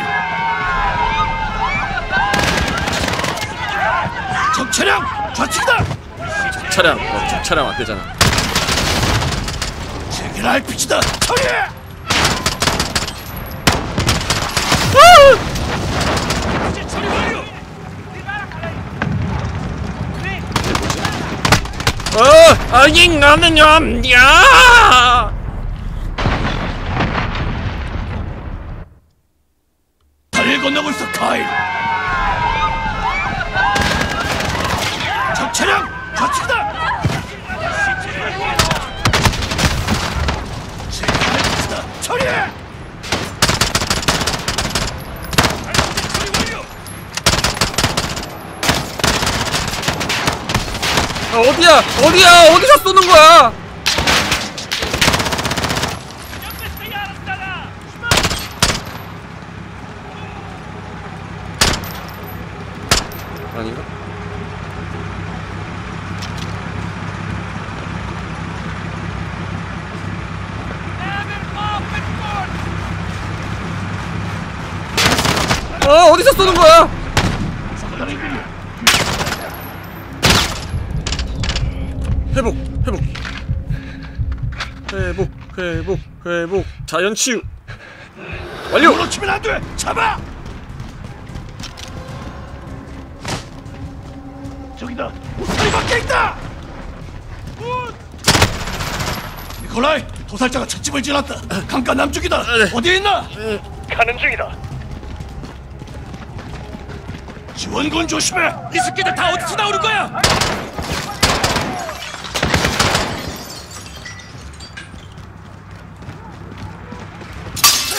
적 차량 좌측이다. 차량, 어, 적 차량 왔대잖아. 제길 알피지다. 처리해. 어, 아니, 나는 야! 다리를 건너고 있어, 카이. 적 차량 좌측이다. 제길 알피지다. 처리해. 아, 어디야? 어디야? 어디서 쏘는 거야? 아닌가? 어, 어디서 쏘는 거야? 회복, 회복, 회복, 회복, 회복. 자연 치유 완료. 놓치면 안 돼. 잡아. 저기다. 우리 밖에 있다. 니콜라이, 도살자가 찻집을 지났다. 강가 남쪽이다. 어디에 있나? 가는 중이다. 지원군 조심해. 이 새끼들 다 어디서 나오는 거야?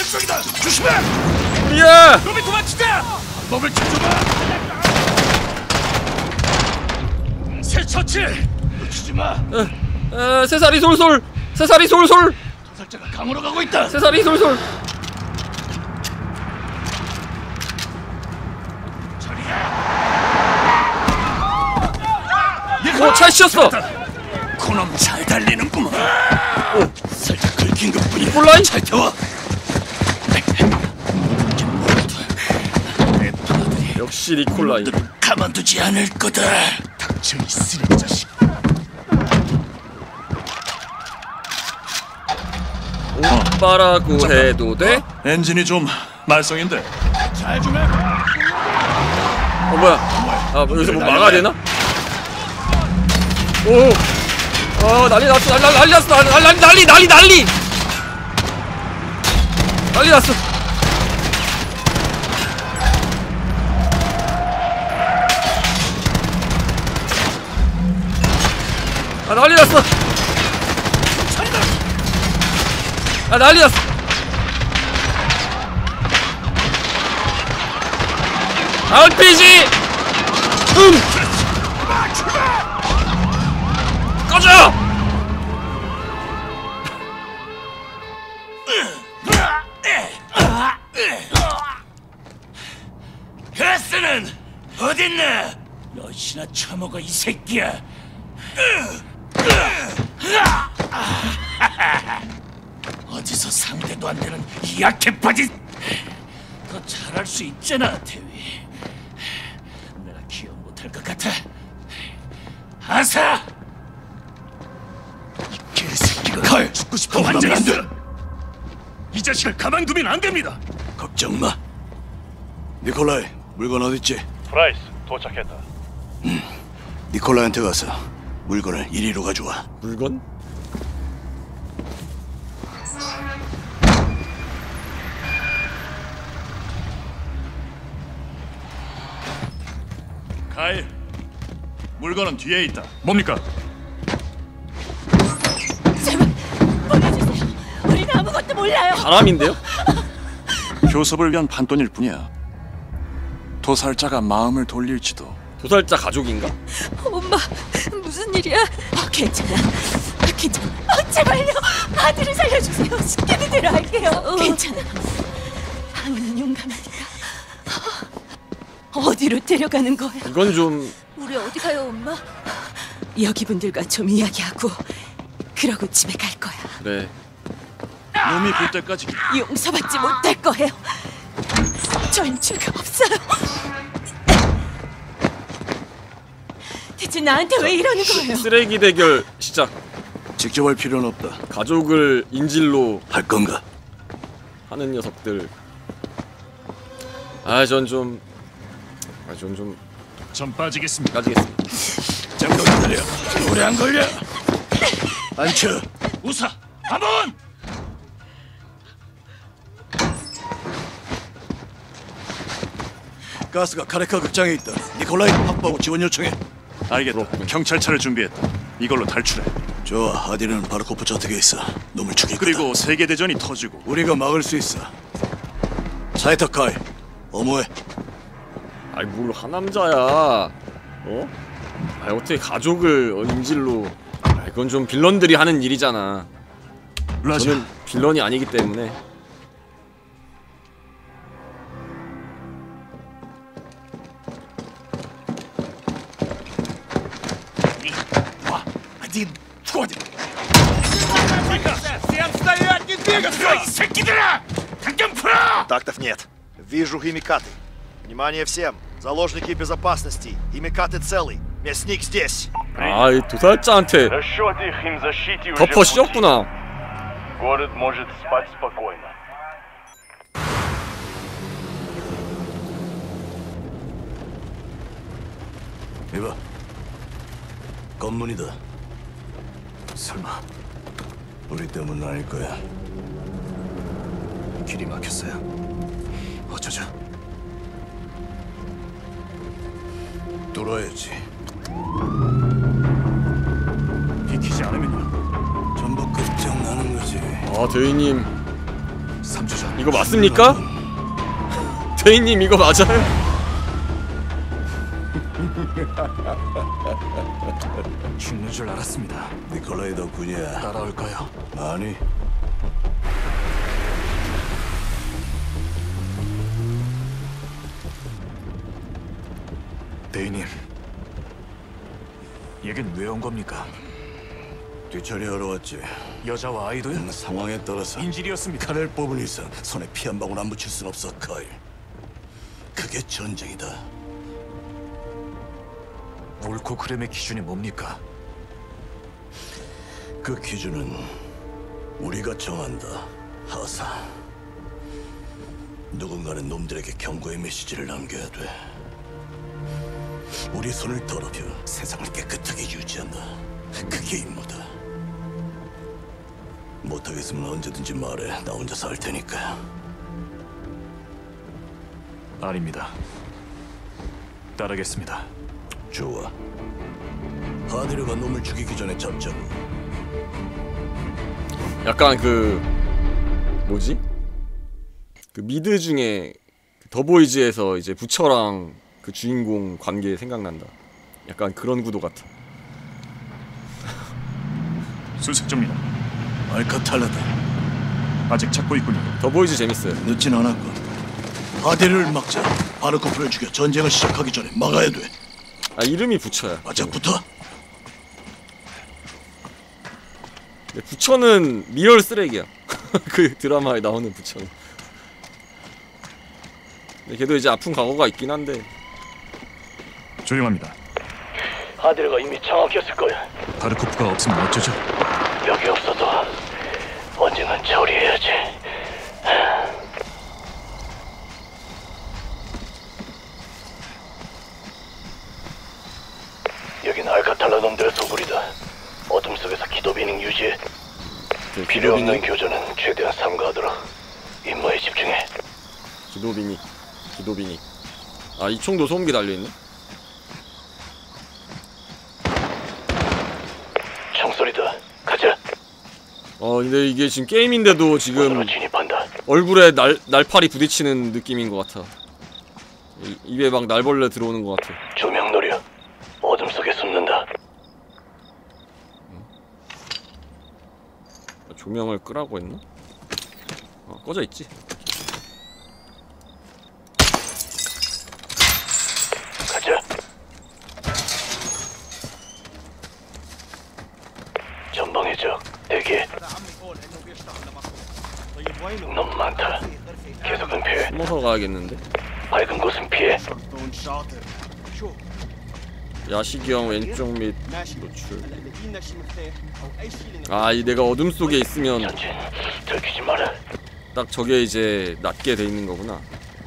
쪽이다. 조심해. 우리야. 놈이 도망치자. 법을 찾아봐. 새 처치. 놓치지 마. 에, 에, 새살이 솔솔. 새살이 솔솔. 도살자가 강으로 가고 있다. 새살이 솔솔. 오, 잘 씌었어. 그놈 잘 달리는구만. 오, 살짝 긁힌 것뿐이야. 니콜라이? 잘 태워. 역시 니콜라이. 가만두지 않을 거다. 닥쳐 이 쓰레기 자식. 오빠라고 해도 돼? 엔진이 좀 말썽인데. 잘 좀 해. 어 뭐야? 아 여기서 뭐 막아야 되나? 오, 어 난리 났어, 난리 난리 났어, 난리 난리 난리 난리 난리 난리 났어. 아 난리 났어. 아 난리 났어. 알피지. 음. 꺼져. 가스는 어딨나? 몇이나 처먹어 이 새끼야. 어디서 상대도 안 되는 이 약해 빠진. 더 잘할 수 있잖아, 태위. 내가 기억 못할 것 같아. 아사! 이 개새끼가 칼 죽고 싶어 완전 안 돼. 있어. 이 자식을 가만두면 안 됩니다. 걱정 마. 니콜라이, 물건 어딨지? 프라이스 도착했다. 음, 니콜라이한테 가서 물건을 이리로 가져와. 물건? 가일. 물건은 뒤에 있다. 뭡니까? 제발 보내주세요. 우리는 아무것도 몰라요. 사람인데요? 교섭을 위한 판돈일 뿐이야. 도살자가 마음을 돌릴지도. 도살자 가족인가? 엄마, 무슨 일이야? 어, 괜찮아. 어, 괜찮아. 어, 제발요. 아들을 살려주세요. 시키는 대로 할게요. 어. 괜찮아. 아무는 용감하니까. 어, 어디로 데려가는 거야? 이건 좀 우리 어디 가요, 엄마? 여기 분들과 좀 이야기하고 그러고 집에 갈 거야. 네. 놈이 볼 때까지. 용서받지 못할 거예요. 전 죄가 없어요. 대체 나한테 왜 이러는 거예요? 쓰레기 대결 시작. 직접 할 필요는 없다. 가족을 인질로 할 건가? 하는 녀석들. 아, 전 좀, 아, 전 좀 전 빠지겠습니다. 까지겠습니다. 잠깐 기다려. 오래 안 걸려. 앉혀. 우사, 한번. 가스가 카레카 극장에 있다. 니콜라이 확보하고 지원 요청해. 알겠다. 경찰차를 준비했다. 이걸로 탈출해. 좋아. 아디는 바르코프 저택에 있어. 놈을 죽일 거다. 그리고 세계 대전이 터지고. 우리가 막을 수 있어. 사이터 카이. 어머해. 아이 뭘 하남자야. 어? 아 어떻게 가족을 인질로. 아 그건 좀 빌런들이 하는 일이잖아. 라자. 저는 빌런이 아니기 때문에. Один, входим. Всем стоять, не двигаться! 이 새끼들아! 당장 풀어! Контактов нет. Вижу химикаты. Внимание всем. Заложники безопасности. Химикаты целый. Мясник здесь. 아 이 도살자한테 Расчет их химзащите уже 덮어 씌웠구나. Город может спать спокойно. 이봐. 검문이다. 설마 우리 때문은 아닐 거야. 길이 막혔어요. 어쩌죠? 뚫어야지. 비키지 않으면요. 전부 끝장나는 거지. 아 대위님 삼 주 전 이거 맞습니까? 대인님 이거 맞아요? 죽는 줄 알았습니다. 니콜라이 덕분이야. 따라올까요? 아니. 대인님, 얘긴 왜 온 겁니까? 뒤처리하러 왔지. 여자와 아이도요? 상황에 따라서 인질이었습니까? 칼을 뽑을 이상 손에 피 한 방울 안 묻힐 순 없어, 카일. 그게 전쟁이다. 옳고 그름의 기준이 뭡니까? 그 기준은 우리가 정한다, 하사. 누군가는 놈들에게 경고의 메시지를 남겨야 돼. 우리 손을 더럽혀 세상을 깨끗하게 유지한다. 그게 임무다. 못하겠으면 언제든지 말해. 나 혼자서 할 테니까. 아닙니다. 따르겠습니다. 좋아. 하디르가 놈을 죽이기 전에 잡자고. 약간 그 뭐지? 그 미드 중에 더보이즈에서 이제 부처랑 그 주인공 관계 생각난다. 약간 그런 구도 같아. 수색 중입니다. 알카탈라다. 아직 찾고 있군요. 더보이즈 재밌어요. 늦진 않았고. 하디르를 막자. 바르코프를 죽여 전쟁을 시작하기 전에 막아야 돼. 아 이름이 부처야. 바짝부터. 근데 부처는 리얼 쓰레기야. 그 드라마에 나오는 부처는. 근데 걔도 이제 아픈 과거가 있긴 한데. 조용합니다. 하디르가 이미 장악했을 거야. 바르코프가 없으면 어쩌죠? 여기 없어도 언젠간 처리해야지. 여긴 알카탈라 놈들의 소굴이다. 어둠 속에서 기도 비닝 유지해. 그 필요 없는 기도비니 교전은 최대한 삼가하도록 임무에 집중해. 기도비니 기도비니. 아 이 총도 소음기 달려있네? 총소리다. 가자. 어 근데 이게 지금 게임인데도 지금 진입한다. 얼굴에 날, 날파리 부딪히는 느낌인 것 같아. 이, 입에 막 날벌레 들어오는 것 같아. 조명 노려. 어둠 속에 숨는다. 조명을 끄라고 했나? 어, 꺼져 있지. 가자. 전방의 적 대기. 너무 많다. 계속은 피해. 숨어서 가야겠는데. 밝은 곳은 피해. 야시경 왼쪽 밑 노출. 아, 이 내가 어둠 속에 있으면 들키지 마라. 딱 저게 이제 낮게 돼 있는 거구나.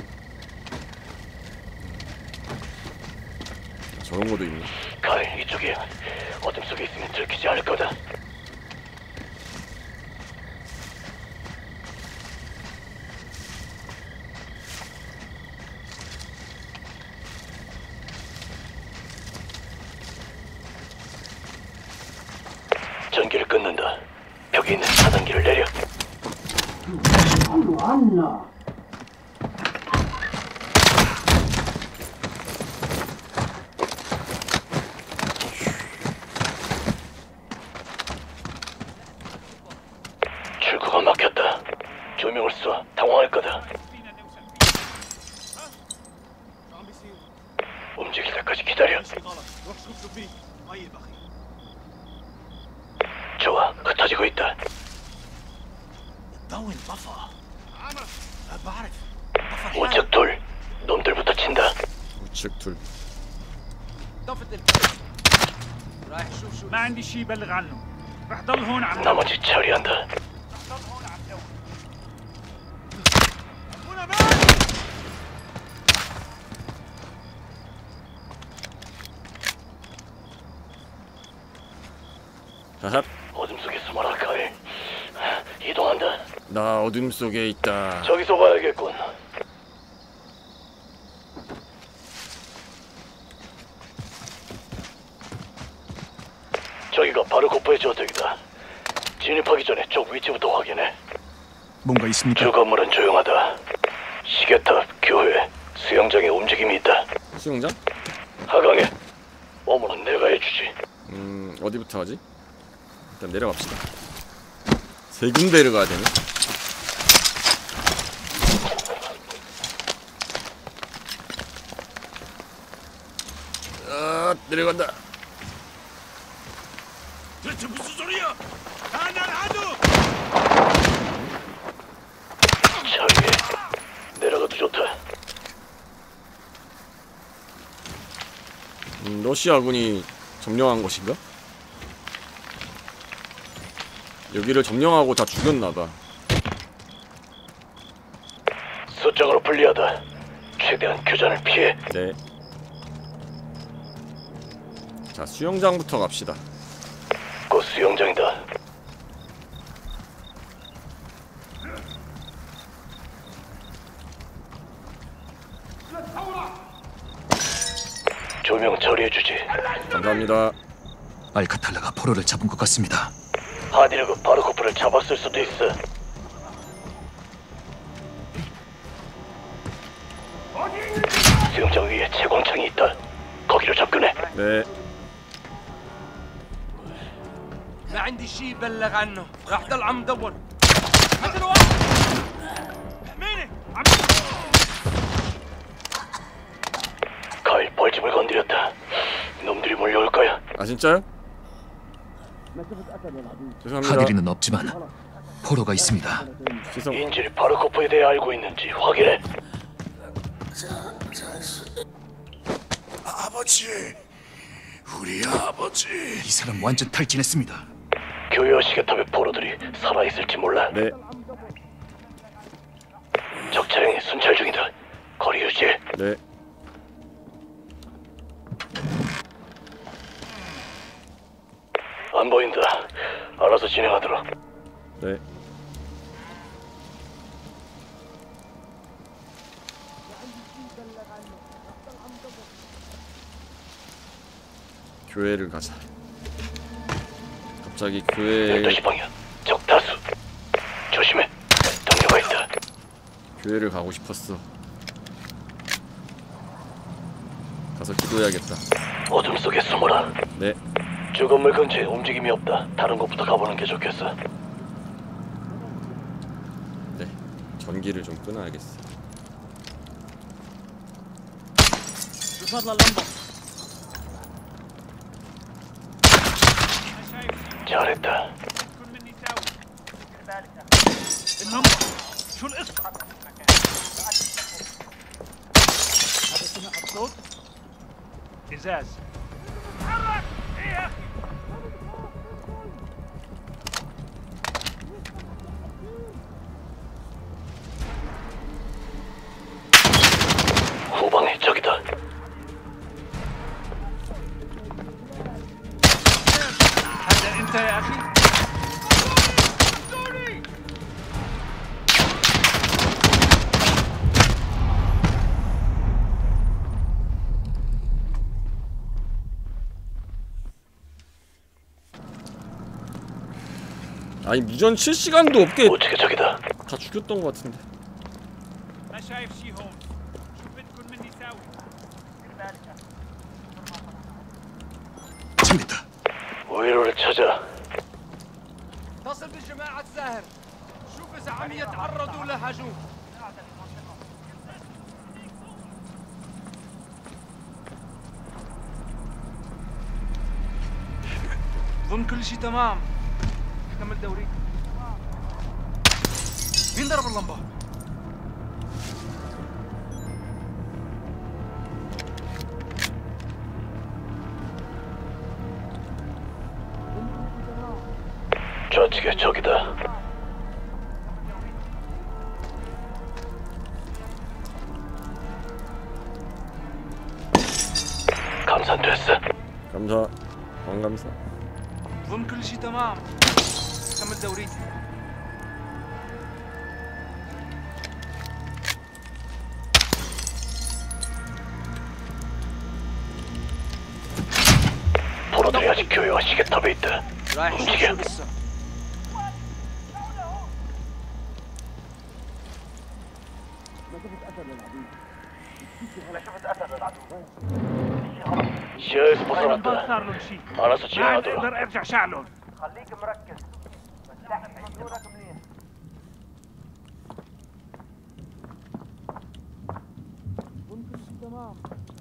저런 것도 있네. 가일 이쪽이야. 어둠 속에 있으면 들키지 않을 거다. 전기를 끊는다. 벽에 있는 차단기를 내려. 출구가 막혔다. 조명을 쏴. 당황할 거다. 움직일 때까지 기다려. 좋아, 흩어지고 있다. 우측 둘, 놈들부터 친다. 우측 둘. 나머지 처리한다. 하하. 어둠 속에 숨어라, 카일. 이동한다. 나 어둠 속에 있다. 저기서 봐야겠군. 저기가 바르코프의 저택이다. 진입하기 전에 쪽 위치부터 확인해. 뭔가 있습니까? 주 건물은 조용하다. 시계탑, 교회, 수영장에 움직임이 있다. 수영장? 하강해. 어머는 내가 해주지. 음 어디부터 하지? 일단 내려갑시다. 세 군데를 가야 되네. 아 내려간다. 대체 무슨 소리야? 아, 날 아주! 저기 내려가도 좋다. 음, 러시아군이 점령한 것인가? 여기를 점령하고 다 죽였나봐. 수적으로 불리하다. 최대한 교전을 피해. 네. 자 수영장부터 갑시다. 곧 수영장이다. 조명 처리해주지. 감사합니다. 알카탈라가 포로를 잡은 것 같습니다. 하디르그 바르코프를 잡았을 수도 있어. 수영장 위에 채광창이 있다. 거기로 접근해. 네. ما عندي شي بلغ عنه راح ضل عم دور 가일 벌집을 건드렸다. 놈들이 몰려올 거야. 아 진짜요? 죄송합니다. 하디르는 없지만 포로가 있습니다. 죄송. 인질이 바르코프에 대해 알고 있는지 확인해. 아버지, 우리 아버지. 이 사람 완전 탈진했습니다. 교회와 시계탑의 포로들이 살아있을지 몰라. 네. 적 차량이 순찰 중이다. 거리 유지해. 네. 안 보인다. 알아서 진행하도록. 네. 교회를 가자. 갑자기 교회 열두 시 방향. 적 다수. 조심해. 동료가 있다. 교회를 가고 싶었어. 가서 기도해야겠다. 어둠 속에 숨어라. 네. 주 건물 근처에 움직임이 없다. 다른 곳부터 가보는 게 좋겠어. 네. 전기를 좀 끊어야겠어. 잘했다. شو القصة؟ هذا سمع الصوت؟ ازاز تحرك ايه يا اخي 후방에 적이다. هذا انت يا اخي 아니 무전 칠 시간도 없게 우측에 적이다. 다 죽였던 것 같은데. ما شايف شي هون شو بدكم مني ساوي 챙겼다. 우회로를 찾아. اتصل بجماعة ساهر شوف اذا عم يتعرضوا لهجوم ظن كل شيء تمام كمل دوري مين ضرب اللمبة؟ 좌측에 적이다. 감산됐어. 감사. 왕감사. ظن كل شيء تمام كمل دوريتي 포로들이 아직 교회와 시계탑에 있다. رايح 움직여. شو لسه شايف بصرت 알아서 진행하도록. ارجع شعلهم. خليك مركز بس يعطونك منيح. تمام.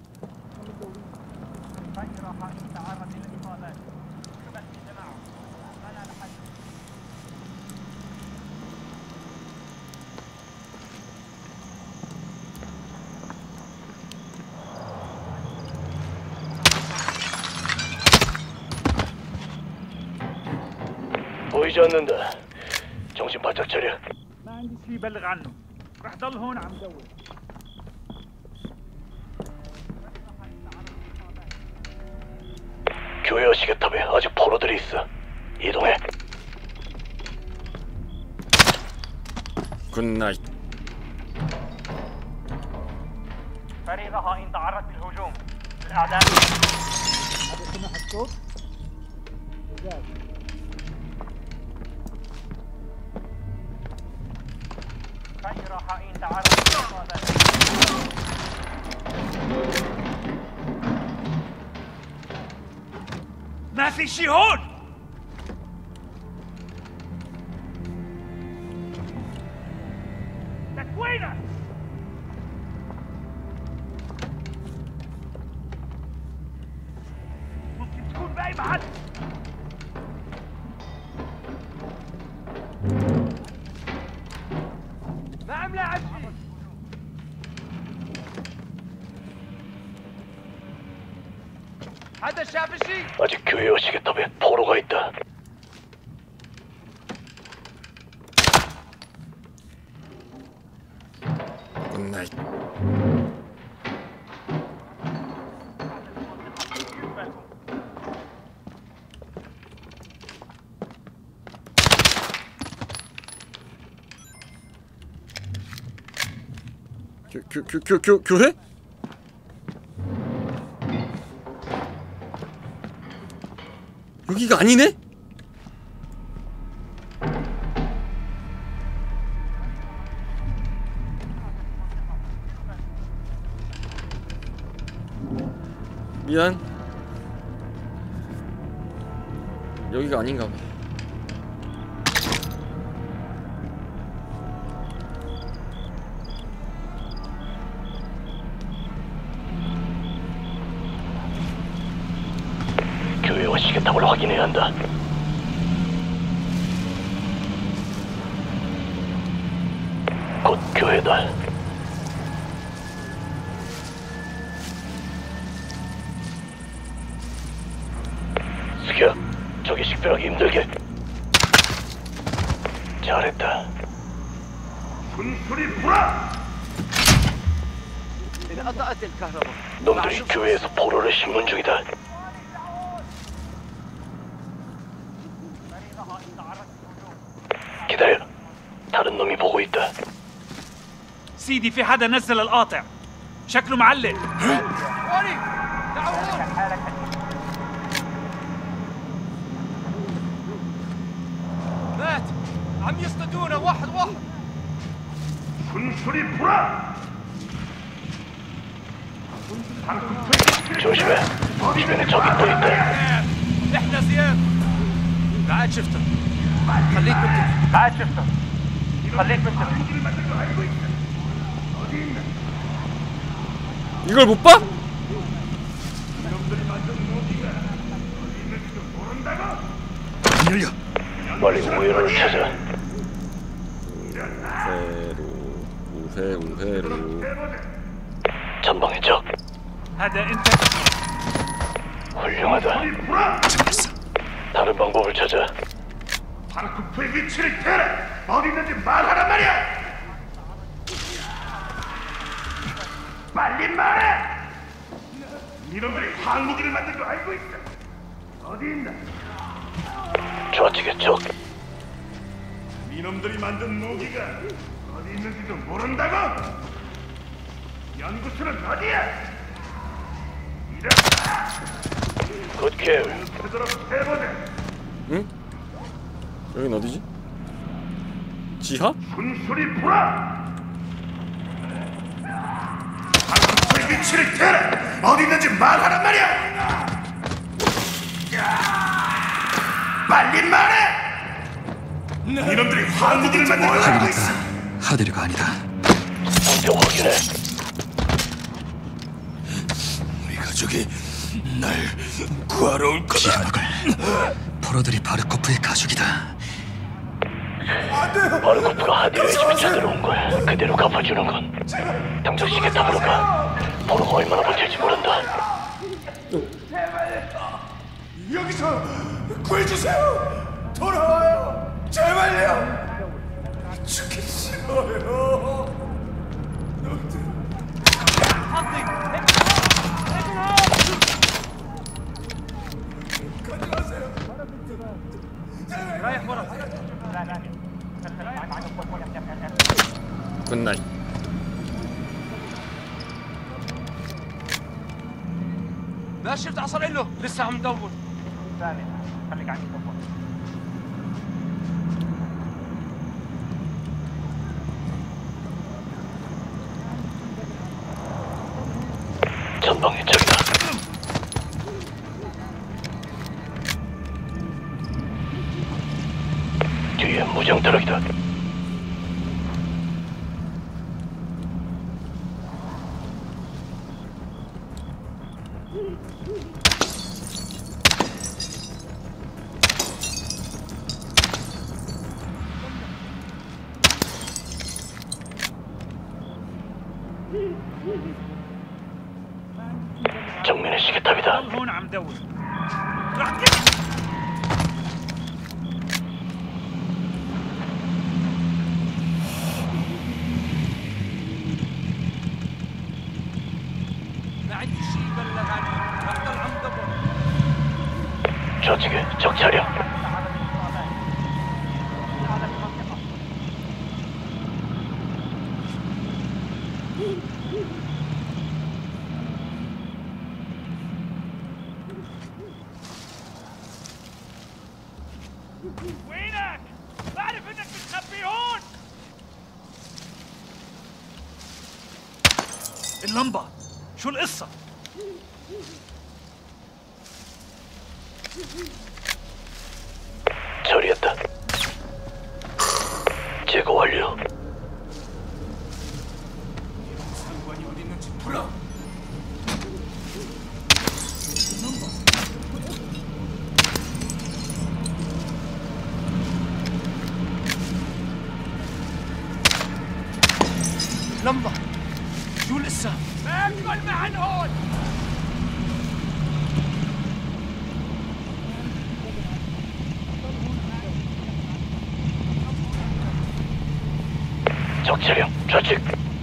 راح نتعرض للإصابات. بس يا جماعة ما لا حل. 보이지 않는다. 정신 바짝 차려. ما عندي شيء يبلغ عنه. رح ضل هون عم دور. 교회 어시계탑에 아직 포로들이 있어. 이동해. 굿나잇. فريق هائن تعرض للهجوم. الأعداء. هذا سمع الصوت؟ فريق هائن تعرض للإصابات. ما في شي هون. لك وينك؟ ممكن تكون بأي محل. ما عم لاعب شي. هذا شاف شي؟ 아직 교회 어시계탑에 포로가 있다. 굿나잇. 교, 교, 교, 교, 교, 교회? 여기가 아니네? 미안. 여기가 아닌가 봐. 교회 어시계탑을 확인해야 한다. 곧 교회다. 스키야, 저기 식별하기 힘들게. 잘했다. 분수리 불아! 놈들이 교회에서 포로를 심문 중이다. 기다려. 다른 놈이 보고 있다. سيدي في حدا نزل القاطع. شكله معلق. مات. عم يصطادونا واحد واحد. 분수리 불아! 조심해. 주변에 적이 또 있다. احنا زياد. بعد شفته. خليك منتبه. بعد شفته. خليك منتبه. 이걸 못 봐? 열려. 빨리 우회로를 찾아. 우회로, 우회, 우회로. 전방의 적. هذا انت. 훌륭하다. 다른 방법을 찾아. 방구풀 위치를 대라! 어디 있는지 말하란 말이야! 빨리 말해! 이놈들이 황무기를 만든 거 알고 있어! 어디 있나? 좌측의 적. 이놈들이 만든 무기가 어디 있는지도 모른다고? 연구소는 어디야? 굿 킬. 되도록 해보자! 응? 여긴 어디지? 지하? 분수리 불아! 위치를 대라. 어디 있는지 말하란 말이야. 빨리 말해. 이놈들이 황무기를 만들고 있어. 하데르가 아니다. 상태 확인해. 우리 가족이 날 구하러 올 거다. 지하막을 포로들이 바르코프의 가족이다. 바르코프가 하디르의 집에 찾아온 걸 그대로 갚아주는 건 당장 시계탑으로 가. 포로가 얼마나 버틸지 모른다. 여기서 구해주세요. 돌아와요. 제발요. 죽기 싫어요. 가져가세요. 끝나. ما شفت عصر له لسه عم ندور. ثاني خليك عم تدور. 전방에 적이다. 뒤에 무장 트럭이다. 정면에 시계탑이다. هون عم دور. ما عندي شيء بلغني. بضل عم دور. 저쪽에 적 차량. وينك؟ بعرف انك متخبي هون. اللمبة شو القصة؟ 처리했다. 제거 완료. 상관이 어디 있는지 보라. لمبة شو القصة؟ ما كل معن هون. 적 차량 좌측.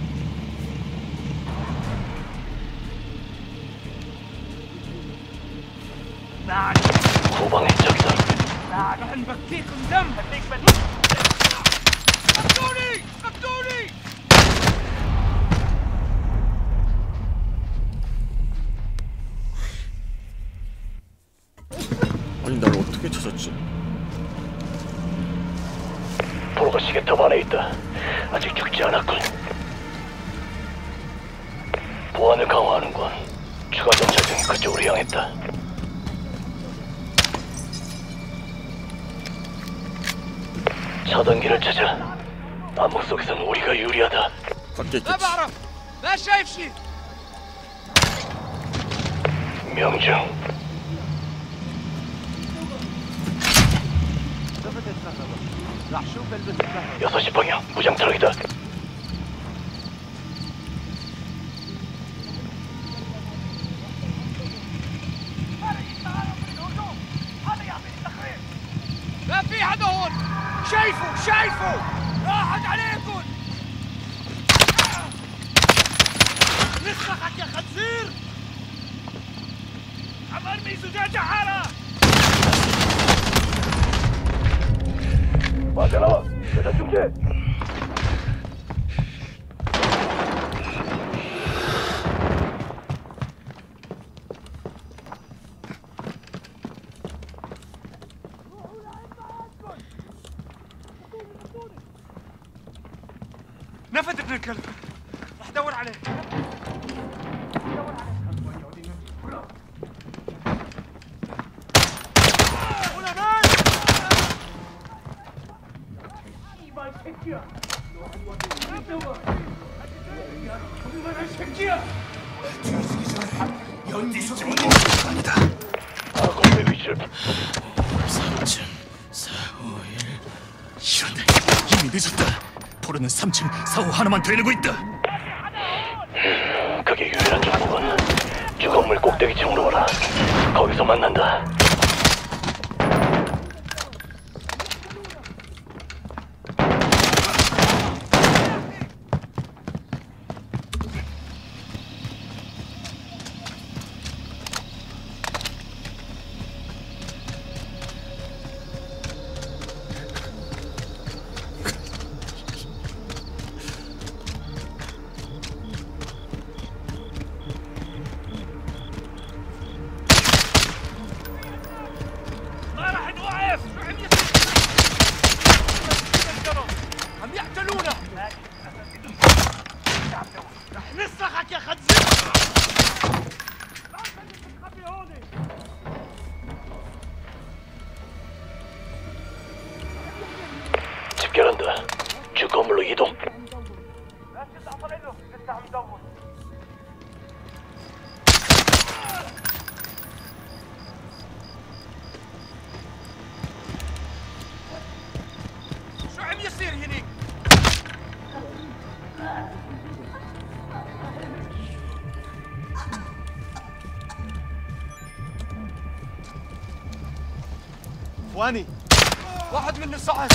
후방에 적이다. رح نبكيكم دم. بديك بديك. فكوني فكوني. 아니 날 어떻게 찾았지? 포로가 시계탑 안에 있다. 아직 죽지 않았군. 보안을 강화하는군. 추가 정찰병이 그쪽으로 향했다. 차단기를 찾아. 암흑 속에서는 우리가 유리하다. 밖에 있겠지. ما بعرف. ما شايف شيء. 명중. 여섯 시 방향 무장 트럭이다. ما في حدا هون. شايفه شايفه. راحت عليكم. نسخك يا خنزير. عم ارمي زجاجة حارة. 맞아 나와. 여자 중재. نفذ ابن الكلب. رح ادور عليه. 마, 이 새끼야. 정말한 새끼야. 뒤지기 전에 연기 좀 아니다. 아군의 위치를 삼 층 사 오 일 이런 이미 늦었다. 포로는 삼 층 사 오 하나만 되려고 있다. 그게 유일한 정보군. 주건물 꼭대기층으로 오라. 거기서 만난다. 집결한다. 주 건물로 이동. شو عم يصير هنيك؟ واني واحد منه صعد.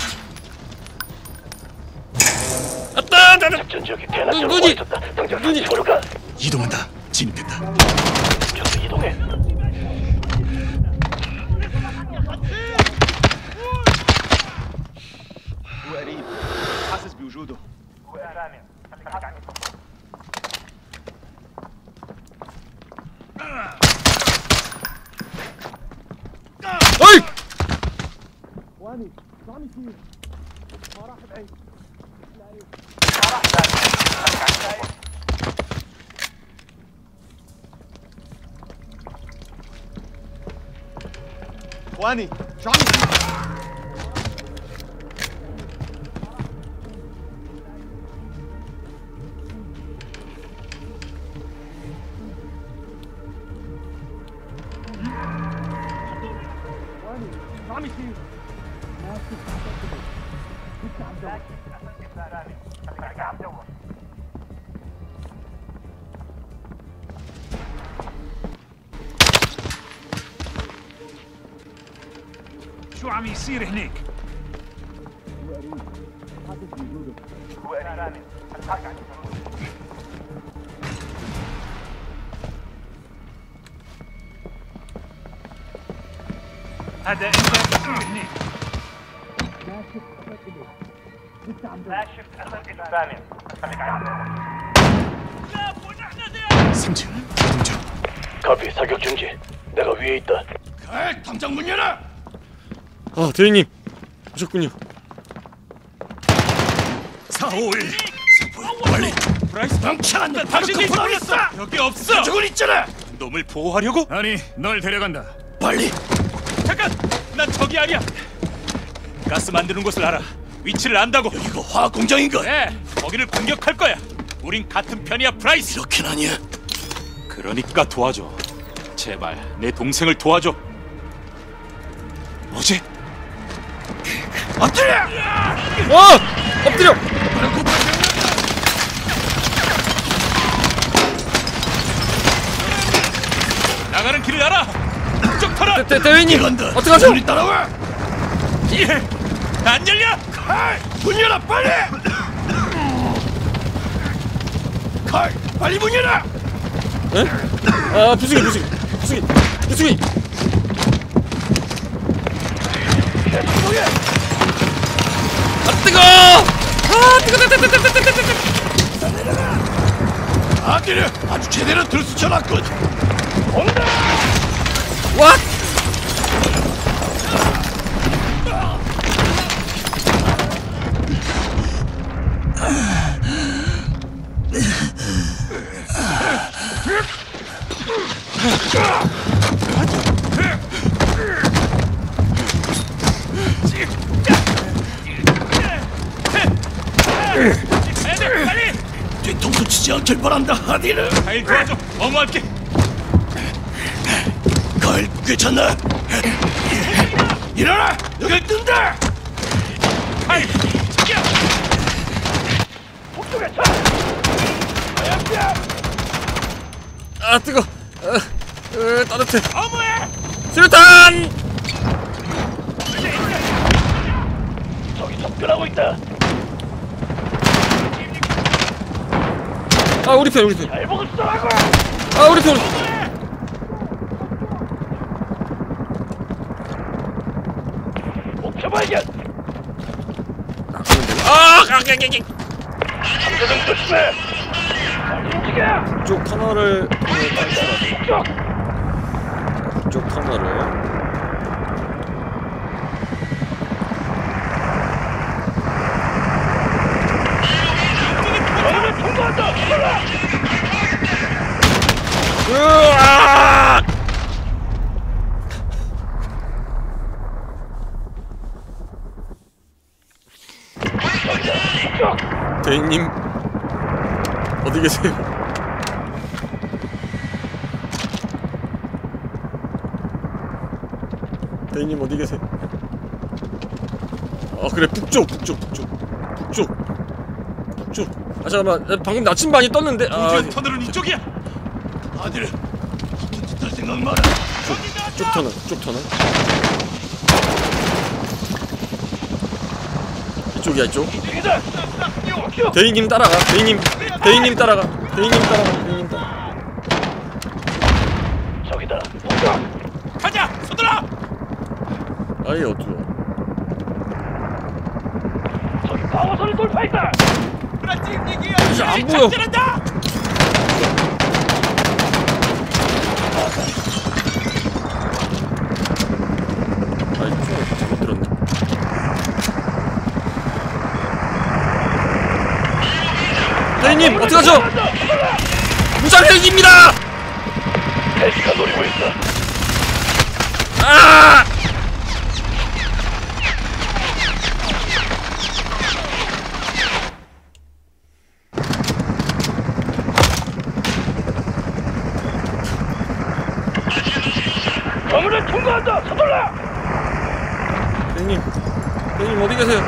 작전 지역에 대낮처럼 모여있었다. 당장 상층으로 가. 이동한다. 진입했다. 저도 이동해. هو قريب حاسس بوجوده. 어이! واني شو عم يصير؟ ما راح بعيد. واني شو عم يصير؟ شو عم يصير؟ شو عم يصير هنيك؟ هذا انت هنيك. ما شفت اثر له ثاني. خليك عندك. 삼 층 이동 중. 카피 사격 중지. 내가 위에 있다. 가, 당장 문 열어. 아 대리님 오셨군요. 사 오 일 빨리. 브라이스 멍청한다. 당신이 버렸어. 여기 없어. 저건 있잖아. 놈을 보호하려고? 아니, 널 데려간다. 빨리. 잠깐! 난 저기 아니야. 가스 만드는 곳을 알아. 위치를 안다고. 이거 화학 공장인가? 네, 거기를 공격할 거야. 우린 같은 편이야, 브라이스. 이렇게는 아니야. 그러니까 도와줘. 제발 내 동생을 도와줘. 뭐지? 엎드려! 와! 엎드려! 나가는 길을 알아. 쪽 털어. 대, 대, 대위님 어떡하죠? 우리 따라와. 예. 안 열려. 칼! 문 열어 빨리! 칼! 빨리 문 열어! 에? 아 부수기 부수기 부수기 부수기. 아 뜨거! 아 뜨거 뜨거 뜨거 뜨거 뜨거 뜨거. 아들을 아주 제대로 들쑤쳐놨군. 온다! 와! 가야 돼, 빨리! 뒤통수 치지 않길 바란다, 하디르. 가일 도와줘, 어머할게. 가일, 괜찮나? 일어나! 여기 뜬다! 가일, 저기야! 북쪽에 차! 하얀피야! 아 뜨거. 어, 어, 따뜻해. 어머해! 수류탄! 저기 접근하고 있다. 아 우리 편 우리 편. 잘 먹을 쏘라고! 아 우리 편. 우리 편. 목표 발견! 아! 깍깍깍깍! 상대방 조심해! 빨리 움직여! 북쪽 터널을 탈 수가 있어. 북쪽 터널을. 저를 통과한다! 빨라! 으악! 대인님 어디 계세요? 대인님 어디 계세요? 아 그래 북쪽 북쪽 북쪽 북쪽 북쪽 아 잠깐만 방금 나침반이 떴는데 아 터널은 이쪽이야. 아들, 같은 짓 할 생각 마라. 북쪽 터널 북쪽 터널 이쪽이야 이쪽. 대인님 따라가. 대인님 대인님 따라가. 대인님 따라가. 대인님 따라. 저기다. 가자, 서둘러. 아예 어디야? 저기 방어선을 돌파했다. 이제 안 보여. 아이 총을 잘못 들었네. 대인님 어떡하죠? 무장헬기입니다! 헬기가 노리고 있어. 아! 건물을 통과한다. 서둘러. 대인님 대인님 어디 계세요?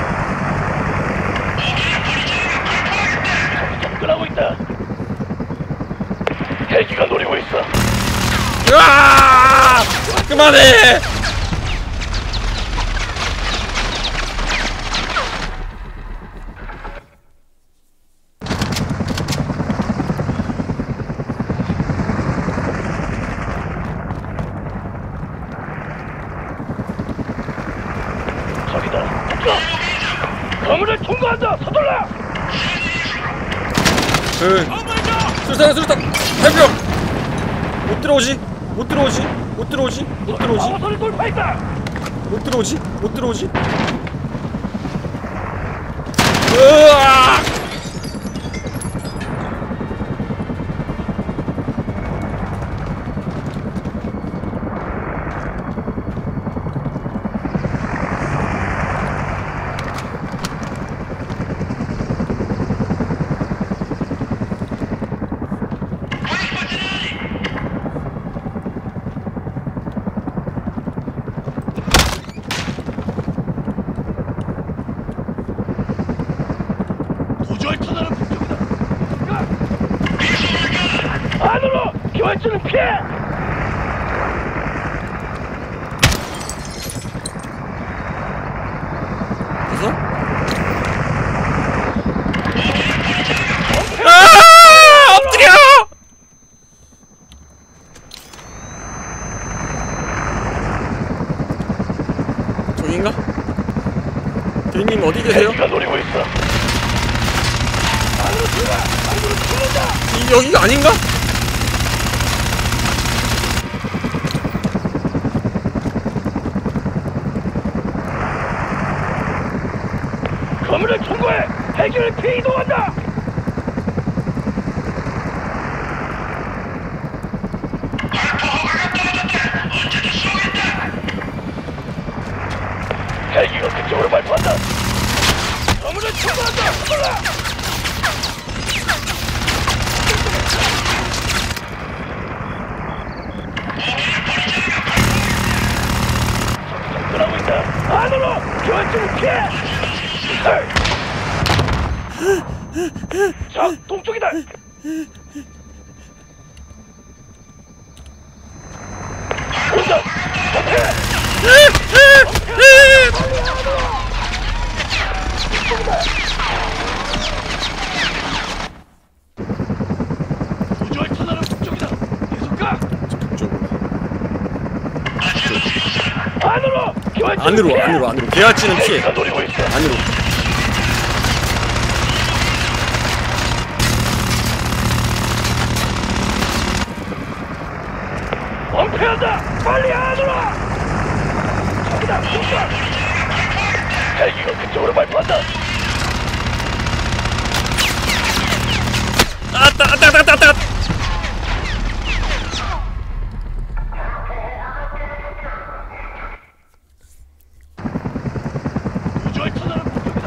접근하고 있다. 헬기가 노리고 있어. 으아! 그만해! 저기다. 건물을 통과한다. 서둘러. 그 수류탄 수류탄 해병 못 들어오지 못 들어오지 못 들어오지 못 들어오지 방어선을 돌파했다. 못 들어오지 못 들어오지 으아! 도저히 터널은 북쪽이다. 안으로 교환주는 피해. 됐어? 아! 엎드려! 저긴가? 대인님 어디 계세요? 헬기가 노리고 있어. 이, 여기가 아닌가? 건물을 통과해. 헬기를 피해 이동한다. 헬기가 그쪽으로 발포한다. 건물을 통과한다. 서둘러. 자, 동쪽이다. 온다. 구조할 터널은 북쪽이다. 계속 가. 안으로. 안으로 안으로 안으로. 개아치는 피해. 안으로. 엄폐한다. 빨리 안으로. 저기다. 저기다. 헬기가 그쪽으로 발포한다. 아따 아따 아따 아따. 구조할 터널은 북쪽이다.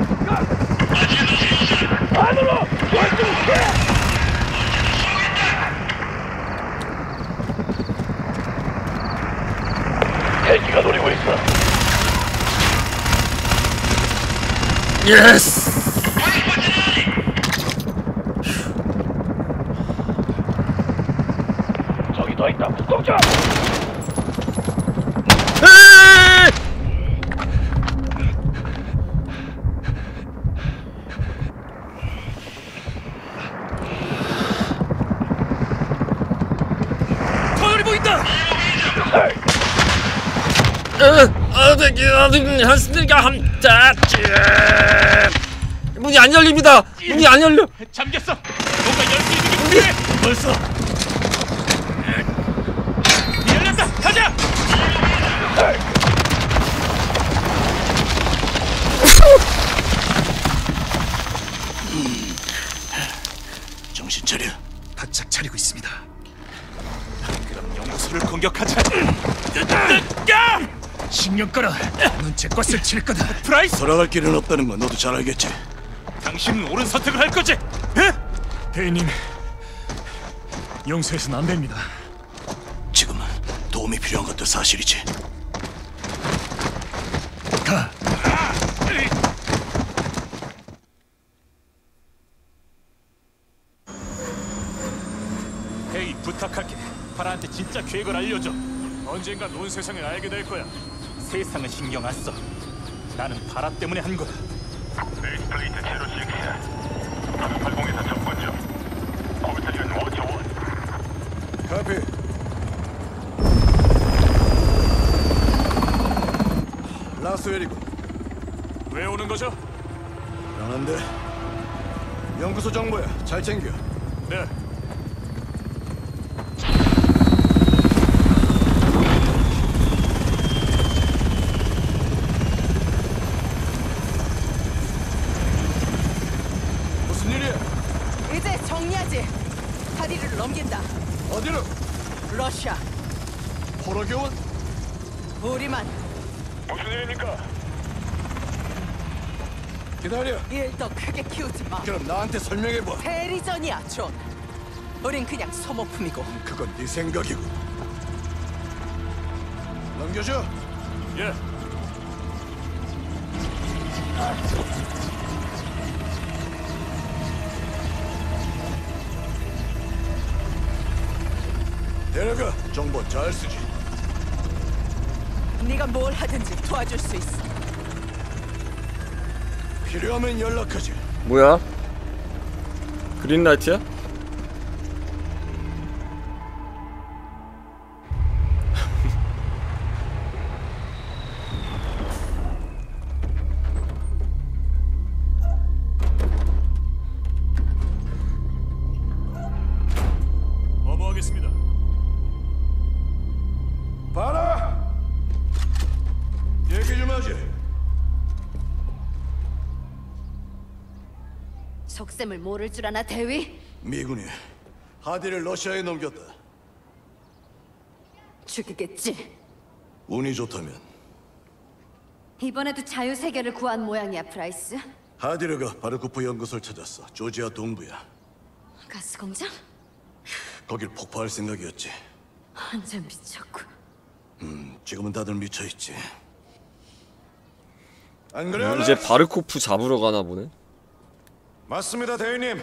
안으로. 결정해. 헬기가 노리고 있어. 예스. 저기 더 있다. 북동쪽. 터널이 보인다. 문이 안 열립니다. 문이 안 열려. 잠겼어. 뭔가 열 수 있는 게 필요해. 벌써. 열렸다. 가자. 정신 차려. 바짝 차리고 있습니다. 그럼 연구소를 공격하자. 야! 신경 꺼라. 넌 제 것을 칠 거다. 프라이스. 돌아갈 길은 없다는 건 너도 잘 알겠지. 당신은 옳은 선택을 할 거지. 대인님, 용서해서는 안 됩니다. 지금은 도움이 필요한 것도 사실이지. 가. 헤이, 부탁할게. 파라한테 진짜 계획을 알려줘. 언젠간 온 세상을 알게 될 거야. 세상은 신경 안 써. 나는 파라 때문에 한 거야. 베이스플레이트 제로 식스야. 사백팔십에서 접근 중. 고비타리온 워처 원. 카피. 라스웰이군. 왜 오는 거죠? 불안한데. 연구소 정보야. 잘 챙겨. 네. 무슨 일이야? 이제 정리하지. 하디를 넘긴다. 어디로? 러시아. 포로교원? 우리만. 무슨 일입니까? 기다려. 일 더 크게 키우지 마. 그럼 나한테 설명해봐. 대리전이야, 존. 우린 그냥 소모품이고. 그건 네 생각이고. 넘겨줘. 예. 데려가. 정보 잘 쓰지. 네가 뭘 하든지 도와줄 수 있어. 필요하면 연락하지. 뭐야? 그린라이트야? 어버하겠습니다. 봐라. 얘기 좀 하지. 속셈을 모를 줄 아나 대위? 미군이 하디를 러시아에 넘겼다. 죽이겠지. 운이 좋다면. 이번에도 자유세계를 구한 모양이야, 프라이스. 하디르가 바르쿠프 연구소를 찾았어. 조지아 동부야. 가스공장? 거길 폭파할 생각이었지. 완전 미쳤고. 음, 지금은 다들 미쳐있지. 안 그래? 이제 바르코프 잡으러 가나 보네. 맞습니다, 대위님.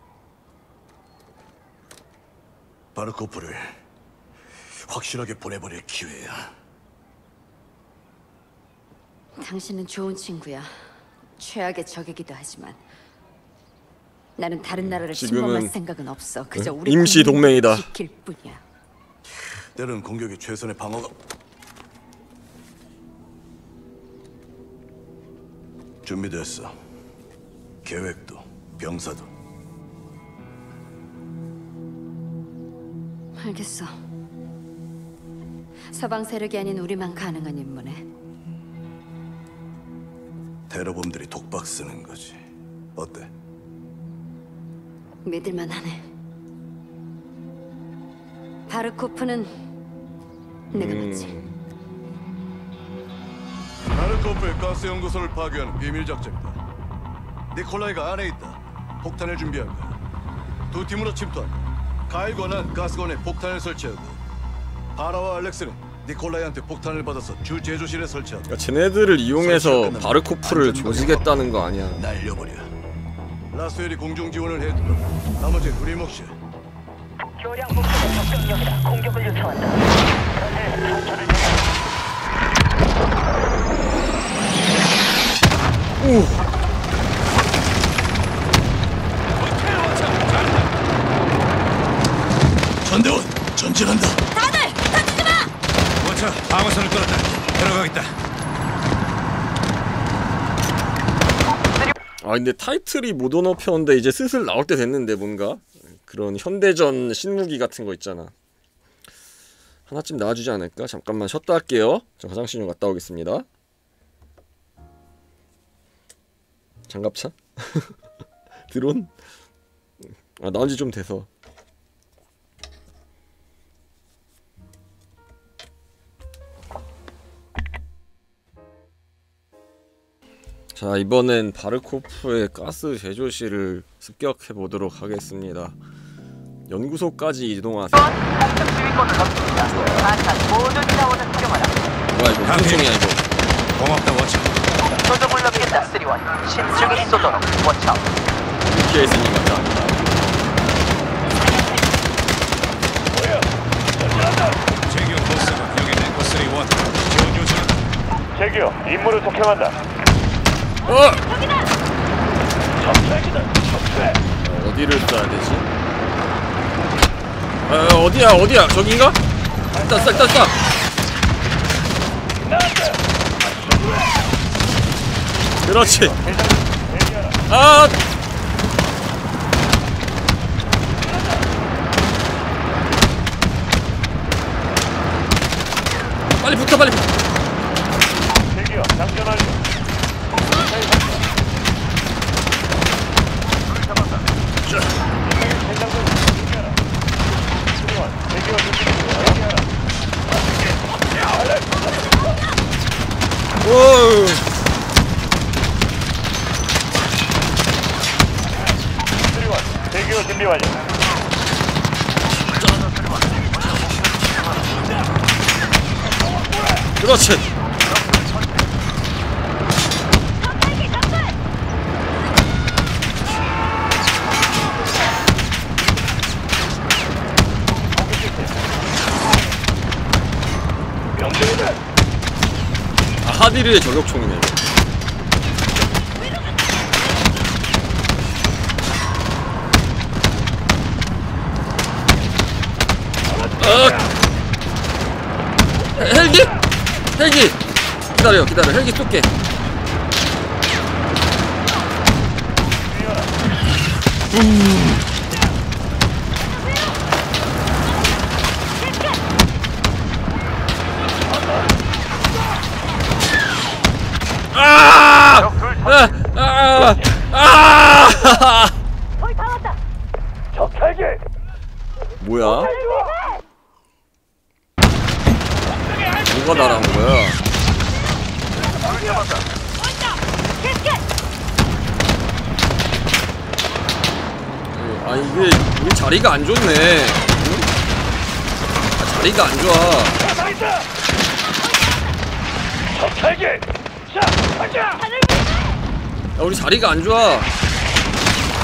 바르코프를 확실하게 보내버릴 기회야. 당신은 좋은 친구야. 최악의 적이기도 하지만 나는 다른 나라를 침범할 생각은 없어. 그저 우리 임시 동맹이다. 지킬 뿐이야. 때론 공격이 최선의 방어가. 준비됐어. 계획도 병사도. 알겠어. 서방 세력이 아닌 우리만 가능한 임무네. 테러범들이 독박 쓰는 거지. 어때? 믿을만 하네. 바르코프는 내가 맞지. 바르코프의 가스 연구소를 파괴하는 비밀 작전이다. 니콜라이가 안에 있다. 폭탄을 준비할 거야. 두 팀으로 침투한다. 카일과 난 가스관에 폭탄을 설치하고 바라와 알렉스는 니콜라이한테 폭탄을 받아서 주 제조실에 설치한다. 그러니까 쟤네들을 이용해서 바르코프를 조지겠다는 거 아니야. 날려버려. 라스웰이 공중 지원을 해두라. 나머지 우리 몫이야. 교량 목표가 접근력이다. 공격을 요청한다. 오. 전대원 전진한다. 다들 다치지 마. 원차 방어선을 끌었다. 들어가겠다. 아 근데 타이틀이 모던 워페어인데 이제 슬슬 나올 때 됐는데 뭔가 그런 현대전 신무기 같은 거 있잖아. 하나쯤 나와주지 않을까? 잠깐만 쉬었다 할게요. 저 화장실 좀 갔다 오겠습니다. 장갑차? 드론? 아 나온지 좀 돼서. 자 이번엔 바르코프의 가스 제조실을 습격해 보도록 하겠습니다. 연구소까지 이동하세요. 뭐야 이거 무슨 총이야 이거. 고맙다 원차. 소동을 넘겠다 쓰리원. 신중히 쏘도록 원차. 유피에스님 같다. 제기어 보스가 여기 랭커 쓰리원. 지원 요청한다. 제기어 임무를 속행한다. 어! 여기다. 적색이다. 적색. 어, 어디를 쏴야 되지? 아 어디야 어디야 저긴가? 일단 쏴 일단 쏴. 그렇지. 아. 빨리 붙어 빨리. 제기어 장전 완료. 오우. 제기어 준비 완료. 그렇지. 아, 하디르의 저격총이네 이거. 어! 헬기? 헬기! 기다려 기다려 헬기 쏠게. 음. 아! 아! 아! 아! 거의 다 왔다. 적헬기. 뭐야? 누가 날아온 거야? 아 이게 이게 자리가 안 좋네. 응? 아, 자리가 안 좋아. 적헬기. 자, 가자. 야, 우리 자리가 안 좋아.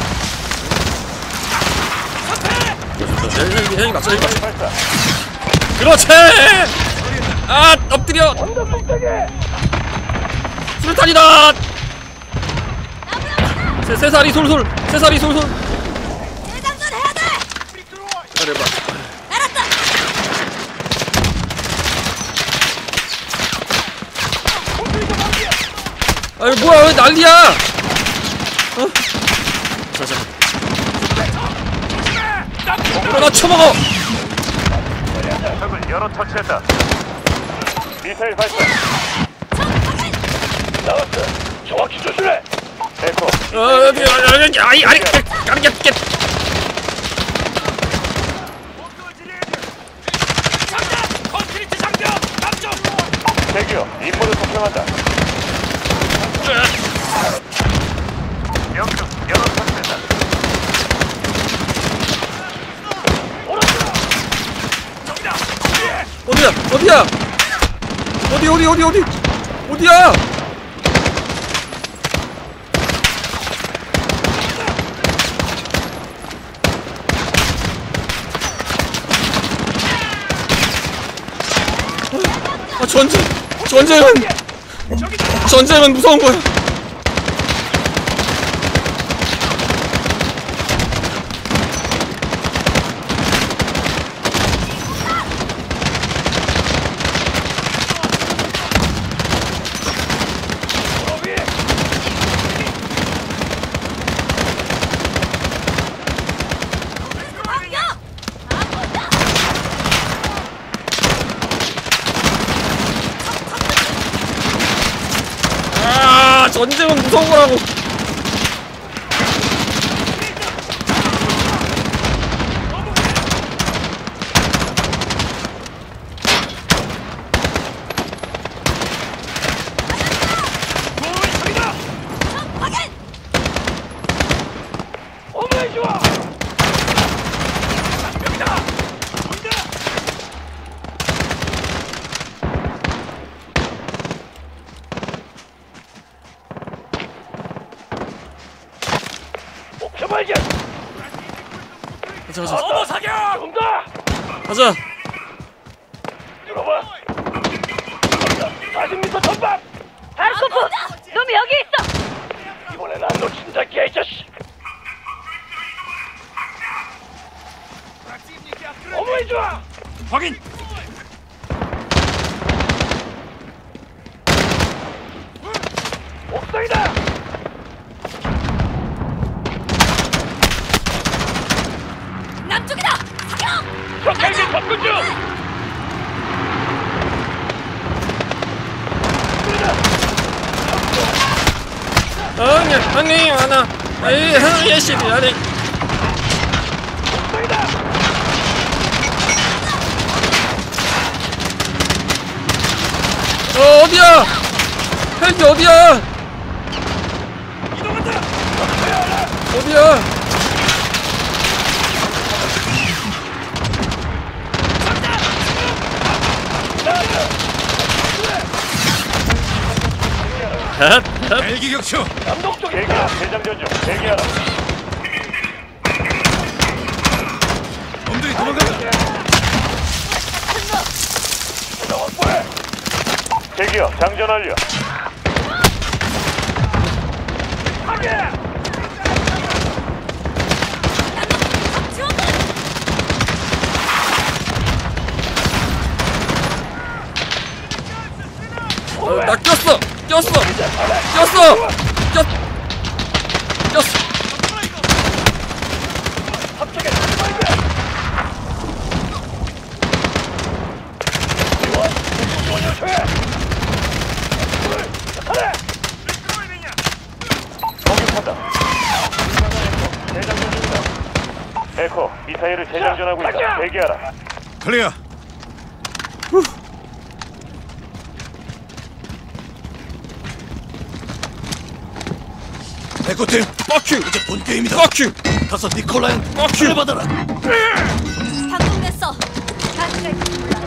헬기 헬기 맞춰 헬기 맞춰. 그렇지. 아 엎드려. 수류탄이다. 세, 세살이 솔솔 세살이 솔솔. 대장전 해야 돼. 기다려봐. 알았다. 아이 뭐야 왜 난리야? 어? 자자. 나 쳐먹어. 적을 여러 터치했다. 미사일 발사. 나왔어. 정확히 조심해. 에코. 어 여기 여기 아이 아이 까르게 깨. 장전! 콘크리트 장전! 남쪽! 대기업 임무를 독점한다. 여기도 여러 터치했다. 어디야 어디야 어디 어디 어디 어디 어디야? 아 전쟁 전쟁은 전쟁은 무서운 거야. 전쟁은 무서운 거라고. 어머니 좋아. 발견. 가자 가자. 어머 사격. 좀 더. 가자. 들어봐. 사십 미터 전방. 알코프, 놈이 여기 있어. 이번엔 안 놓친다 개자식. 어머니 좋아. 확인. 옥상이다. 남쪽이다. 사격. 적헬기 접근 중. 아니 아니 하나 에이 하나 예시 아니. 어 어디야? 헬기 어디야? 이동한다. 어디야? 헬기 격추. 남동 쪽에 대기야 대장전 중. 대기하라. 놈들이 도망간다. 대기야 장전 완료. 어, 나 꼈어! 꼈어! 꼈어! 꼈! 꼈어! 공격한다. 재장전 중이다. 에코 미사일을 재장전하고 있다. 대기하라. 클리어. 에코팀, 빡큐! 이제 본 게임이다. 빡큐! 가서 니콜라인 빡큐! 받아라. 방금 됐어. 가스를.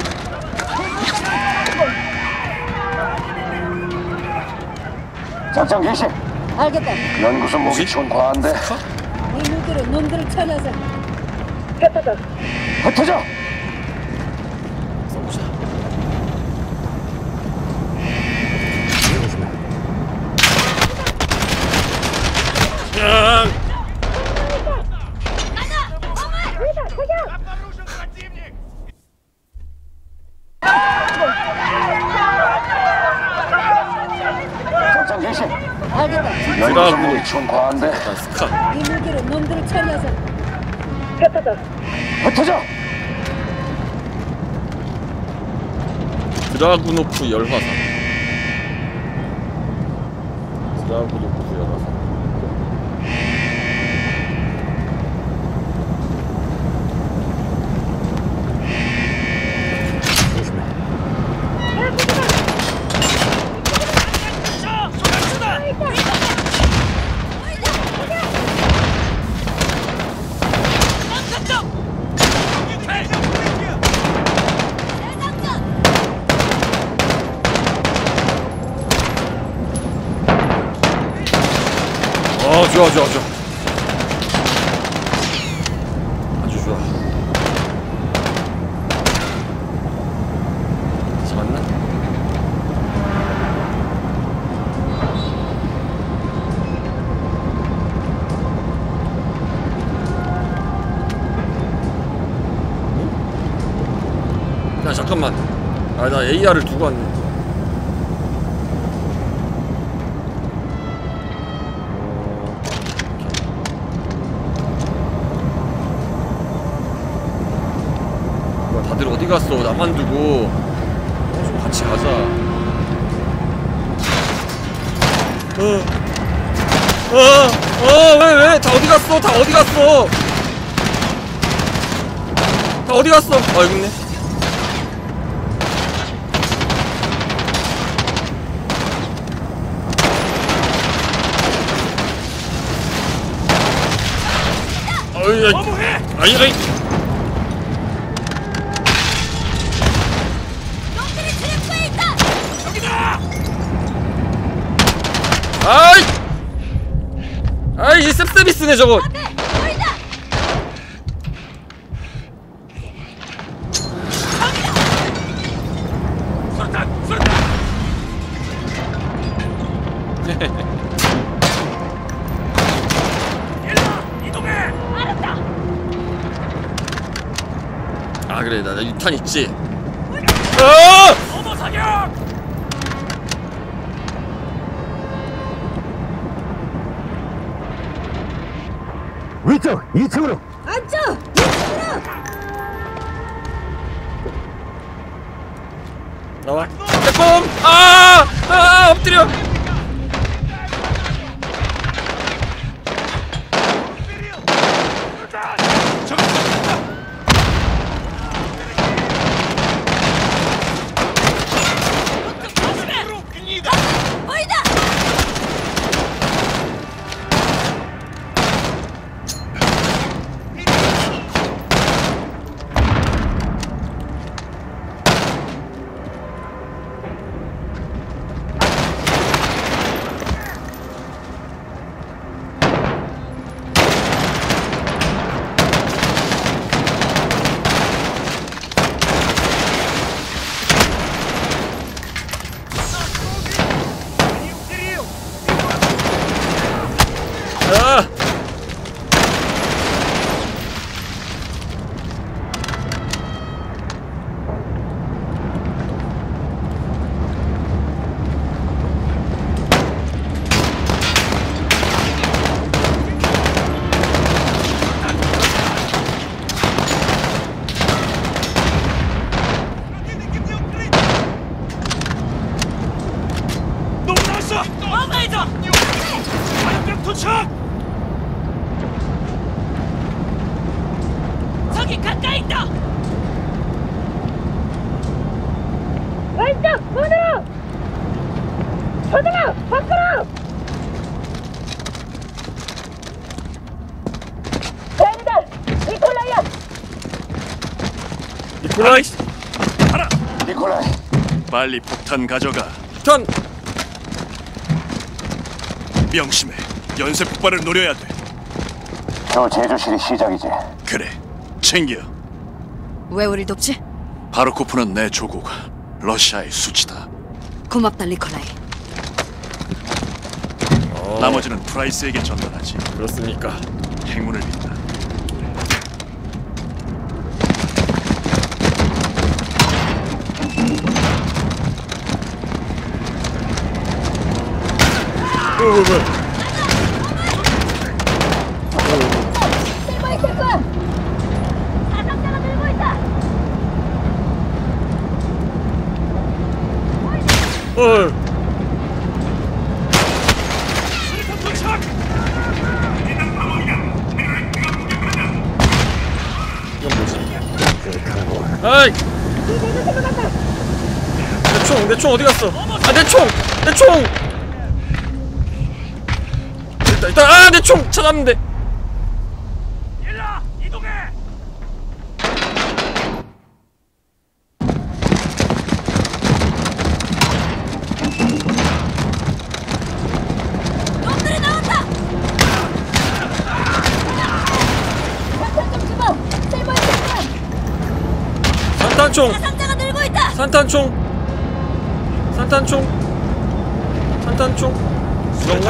작전 개시. 알겠다. 연구소 목이 좀 과한데. 이 무기로 놈들을 쳐내서 흩어져. 흩어져. 써보자. 야! 작전 개시. 드라군. 연구성물이 좀 과한데. 스카. 이 무기로 놈들을 처리하자. 흩어져. 흩어져. 드라구노프 열화상. 드라구노프 열화상. 어, 좋아, 좋아, 좋아. 아주 좋아. 잡았나? 야, 잠깐만. 아, 나 에이알을 두고 왔네. 다들 어디 갔어? 나만 두고 어, 좀 같이 가자. 어, 어, 어, 왜, 왜? 다 어디 갔어? 다 어디 갔어? 다 어디 갔어? 아, 여기 있네. 어이, 아이, 아이, 아이. 아이! 아이, 이 셉세비스네 저거. 수류탄! 수류탄! 이동해! 알았다! 아 그래, 나, 나 유탄 있지. 어! 오버 사격! 위쪽 이 층으로. 안쪽! 이 층으로! 나와. 빼꼼! 아! 아! 엎드려! 아! 너무 나왔어! 어마이저! 화염병 도착! 저기 가까이 있다. 왼쪽 문으로! 서둘러! 밖으로! 대한이다! 니콜라이야! 니콜라이! 알아! 니콜라이, 빨리 폭탄 가져가. 폭탄! 명심해. 연쇄 폭발을 노려야 돼. 저 제조실이 시작이지. 그래. 챙겨. 왜 우릴 돕지? 바르코프는 내 조국, 러시아의 수치다. 고맙다, 니콜라이. 어... 나머지는 프라이스에게 전달하지. 그렇습니까? 행운을 빈다. 오, 뭐야? 어. 이건 뭐지? 아이! 내 총, 내 총 어디 갔어? 아, 내 총! 내 총! 일단, 일단, 아, 내 총! 찾았는데! 산탄총! 산탄총! 산탄총! 산탄총! 이런가?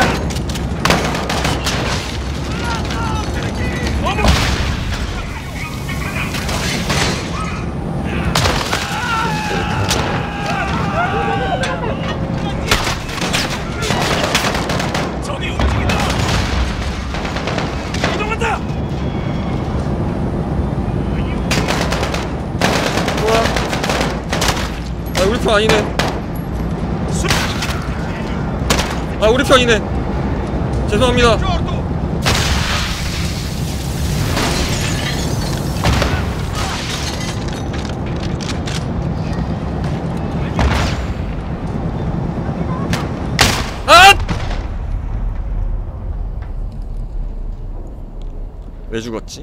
적이 움직인다! 이동한다! 아, 우리 편 아니네. 아, 우리 편이네. 죄송합니다. 아! 왜 죽었지?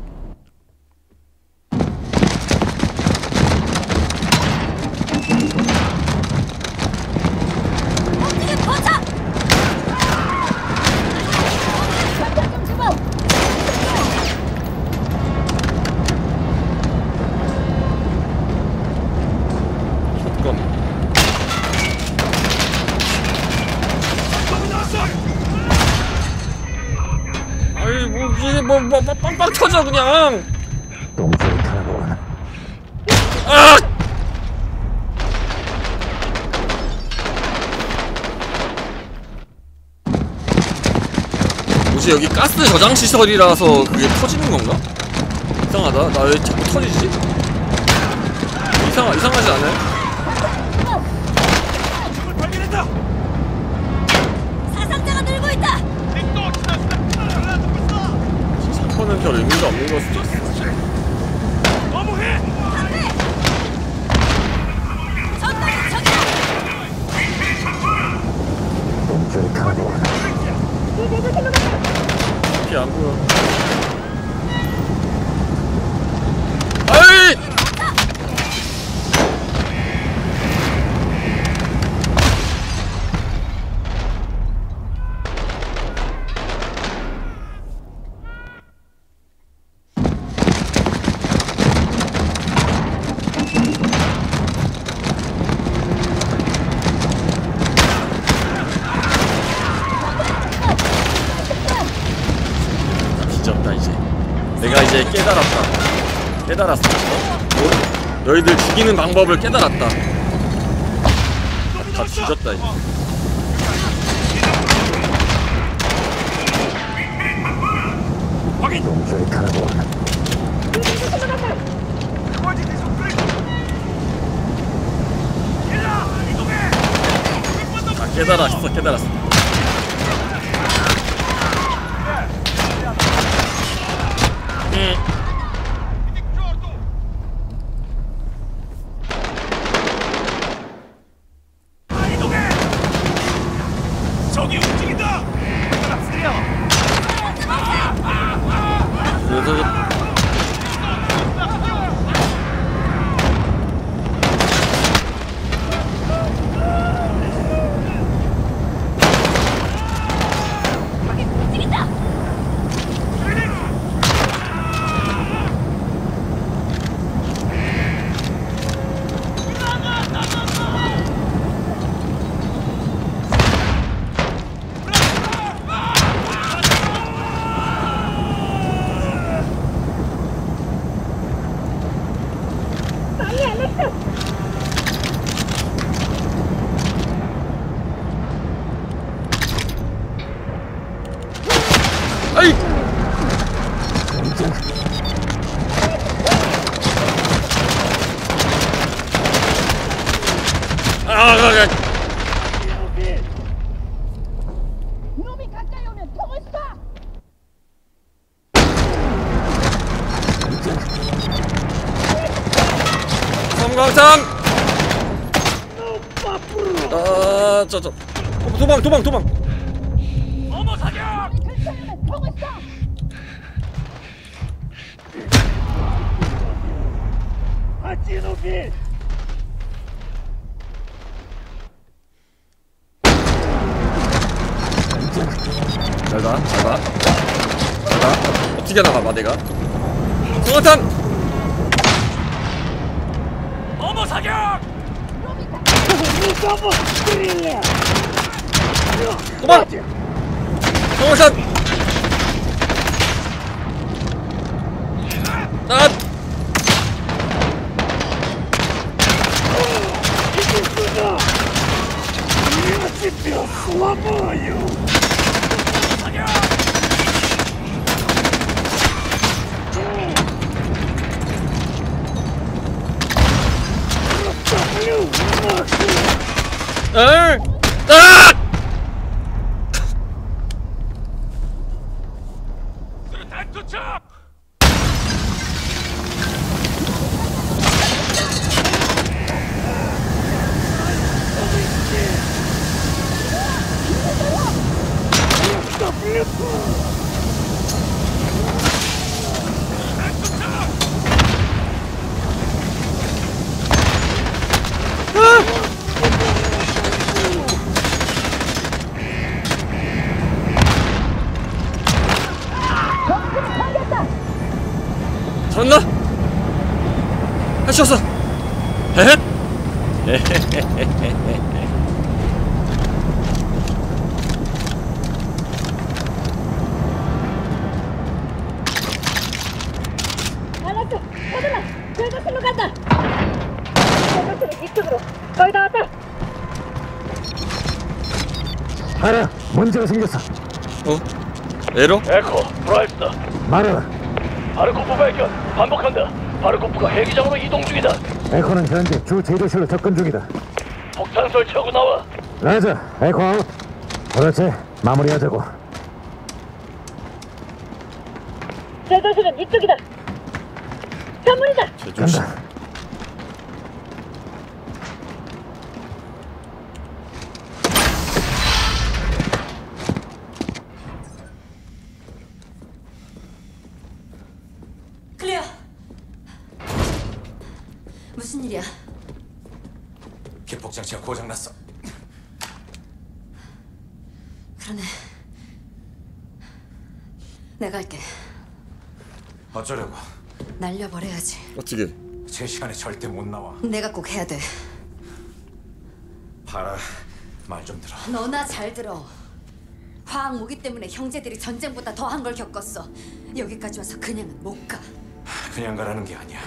아이, 뭐 이게 뭐, 뭐, 뭐 빵빵 터져 그냥. 아! 뭐지, 여기 가스 저장 시설이라서 그게 터지는 건가? 이상하다. 나 왜 자꾸 터지지? 이상 이상하지 않아요? 사상자가 늘고 있다. 사건은 별 의미가 없는 걸 수도 있어. 너무해! 전방에 적이다. 이게 안 보여. 아이! 뒤졌다 이제. 내가 이제 깨달았다. 깨달았어. 어? 너희들 죽이는 방법을 깨달았다. 다 뒤졌다 이제. 확인! 다 깨달았어, 깨달았어. 응. 적이 움직인다! 그래서 움직인다. 아, 아, 아. 놈이 가까이 오면 통을 쏴! 섬광탄! 아, 저, 저. 도망, 도망, 도망! 어머 사격! 통을 쏴! 아찌노비! 잘가, 잘가. 잘가. 어떻게 나가봐, 내가? 섬광탄! 어머 사격! 도망! 섬광탄! 아! 아! 아! 수류탄 투척! 잡았나? 할 수 없어. 헤헤. 헤헤헤헤헤. 알았어. 서둘러. 제거실로 간다. 제거실은 이쪽으로. 거의 다 왔다. 알아. 문제가 생겼어. 어? 에러? 에코, 브라이스다. 말해라. 바르코프 발견. 반복한다. 바르코프가 헬기장으로 이동 중이다. 에코는 현재 주 제조실로 접근 중이다. 폭탄 설치하고 나와. 라자, 에코 아웃. 그렇지. 마무리하자고. 제거실은 이쪽이다. 선물이다. 간다. 클리어. 무슨 일이야? 기폭 장치가 고장났어. 그러네. 내가 할게. 어쩌려고? 날려버려야지. 어떻게? 제 시간에 절대 못 나와. 내가 꼭 해야 돼. 봐라, 말 좀 들어. 너나 잘 들어. 화학 무기 때문에 형제들이 전쟁보다 더한 걸 겪었어. 여기까지 와서 그냥은 못 가. 그냥 가라는 게 아니야.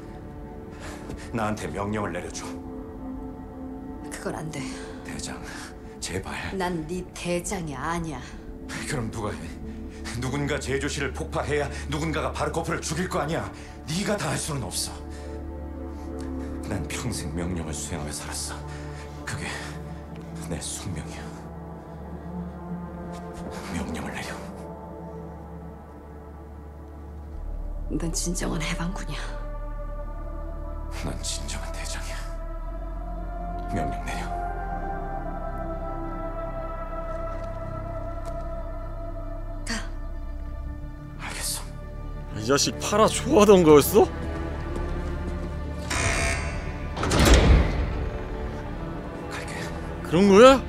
나한테 명령을 내려줘. 그건 안 돼. 대장, 제발. 난 네 대장이 아니야. 그럼 누가 해? 누군가 제조실을 폭파해야 누군가가 바르코프를 죽일 거 아니야. 네가 다 할 수는 없어. 난 평생 명령을 수행하며 살았어. 그게 내 숙명이야. 명령을 내려. 넌 진정한 해방군이야. 넌 진정한 대장이야. 명령 내려. 알겠어. 이 자식 파라 좋아하던 거였어? 갈게. 그런 거야?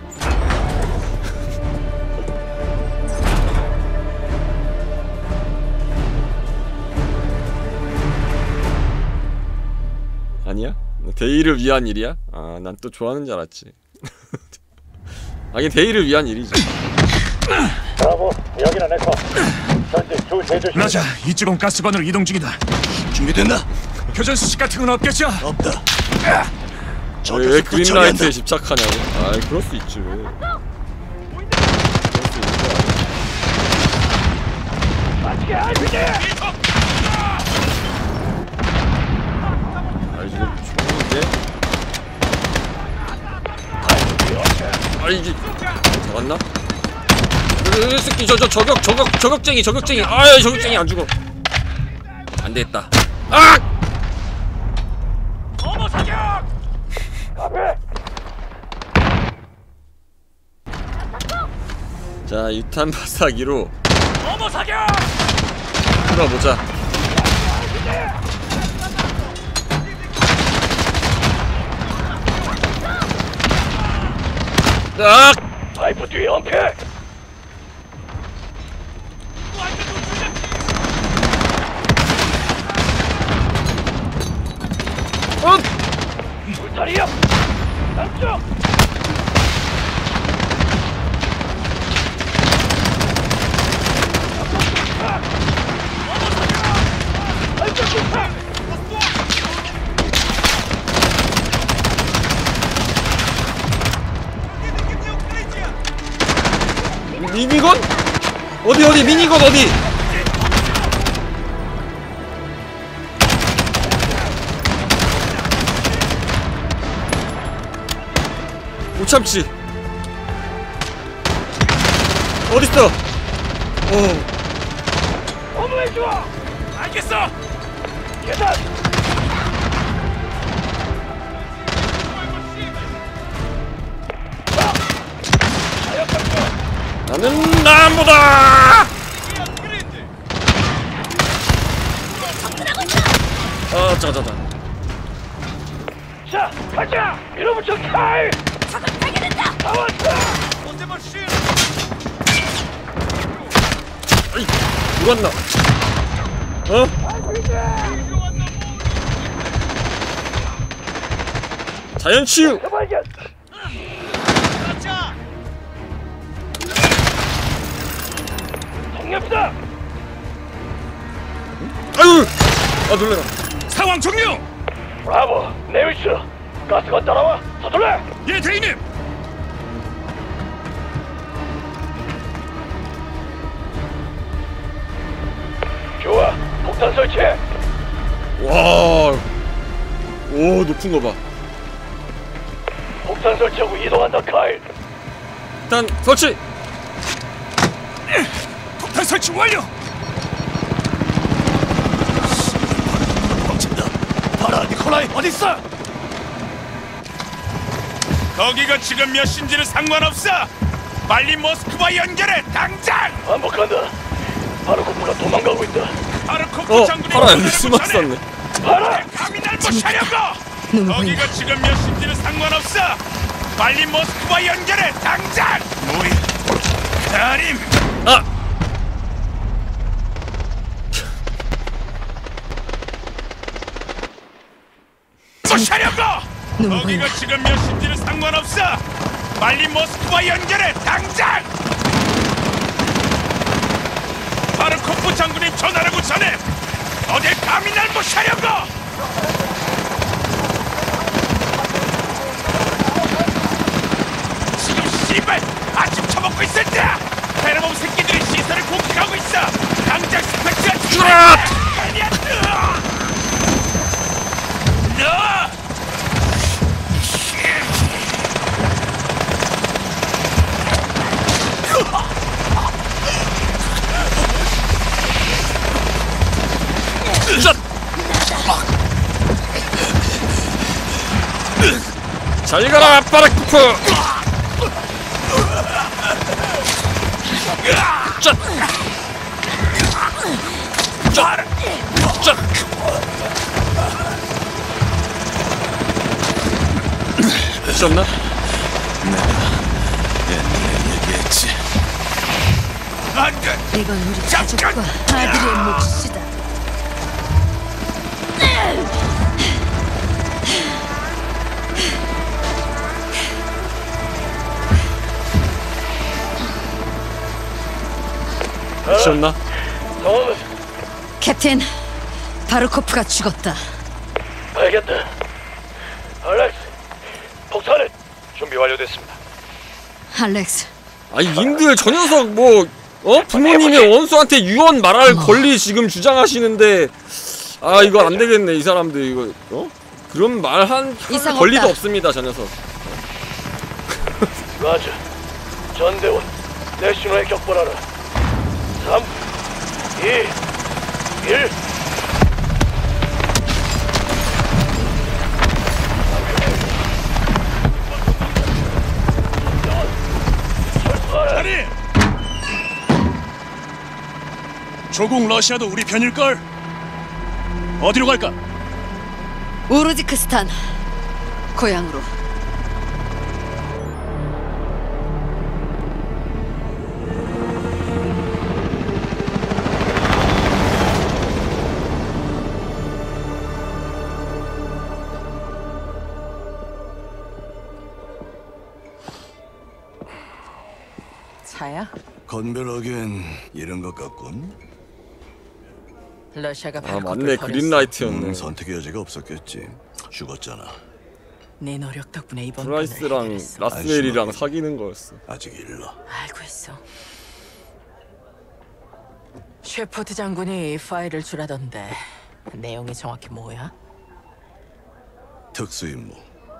아니야? 대의를 위한 일이야? 아, 난 또 좋아하는 줄 알았지. 아니, 대의를 위한 일이지. 브라보, 여기는 에코. 현재 주 제조실. 라자, 이쪽은 가스관으로 이동 중이다. 준비됐나? 교전 수식 같은 건 없겠죠? 없다. 왜, 왜 그린라이트에 집착하냐고? 아이, 그럴 수 있지. 맞게 알비게. 이게 아 이게 잡았나? 이 새끼 저 저 저격 저격 저격쟁이 저격쟁이 아야 저격쟁이 안 죽어. 안 됐다. 아! 어머 사격! 자 유탄 발사기로 어머 사격! 풀어보자. 아! 파이프 뒤에 엄폐! 어! 울타리야! 남쪽! 미니건? 어디 어디 미니건 어디? 못 참지. 어딨어? 어. 어머해줘! 알겠어! 계단! 나는 나무다! 아, 잠깐, 잠깐. 자, 가자! 밀어붙여 칼! 적을 발견했다! 다 왔다! 아이, 누갔나? 어? 자연치유! 정렬다! 아유! 아, 놀래라. 상황 종료! 브라보! 내 위치! 가스가 따라와! 서둘러! 예, 대인님! 좋아! 폭탄 설치해! 와, 오 높은 거 봐. 폭탄 설치하고 이동한다, 카일! 일단 설치! 폭탄 설치 완료! 멈춘다! 봐라, 니콜라이 어딨어? 거기가 지금 몇 시인지는 상관없어! 빨리 모스크바 연결해! 당장! 반복한다! 바르코프가 도망가고 있다! 바르코프 어, 장군이 파라 여기 숨었었네. 봐라! 감히 날 무시하려고! 거기가 지금 몇 시인지는 상관없어! 빨리 모스크바 연결해! 당장! 뭐야? 카림! 아! 무시하려고! 거기가 지금 몇 시인지는 상관없어! 빨리 모스크바 연결해! 당장! 바르코프 장군이 전화라고 전해! 어딜 감히 날 무시하려고! 지금 씨발 아침 처먹고 있을 때야! 베르몬 새끼들이 시설을 공격하고 있어! 당장 스펙트가 죽어라! 아니야! 너! 잘 가라, 바르코프! 짠! 짠! 짠! 미쳤나? 얘기했지. 안 돼! 이건 우리 가족과 아들의 몫이다. 미쳤나? 상황은? 캡틴, 바르코프가 죽었다. 알겠다. 알렉스, 폭탄은 준비 완료됐습니다. 알렉스. 아니 님들 저 녀석 뭐 어? 부모님의 원수한테 유언 말할 권리 지금 주장하시는데 아 이거 안 되겠네 이 사람들 이거 어? 그런 말한 이상 권리도 없다. 없습니다, 저 녀석. 라즈, 전대원, 내 신호에 격벌하라. 삼, 이, 일. 자리! 조국 러시아도 우리 편일걸? 어디로 갈까? 우르지크스탄 고향으로. 차야? 건별하기엔 이런 것 같군. 러시아가 아 발코프를 맞네, 버렸어. 그린라이트였네. 음, 선택의 여지가 없었겠지. 죽었잖아. 네 노력 덕분에 이번 프라이스랑 건을 해결했어. 라스웰이랑 사귀는 거였어. 아직 일러. 알고 있어. 셰퍼드 장군이 파일을 주라던데 내용이 정확히 뭐야? 특수임무.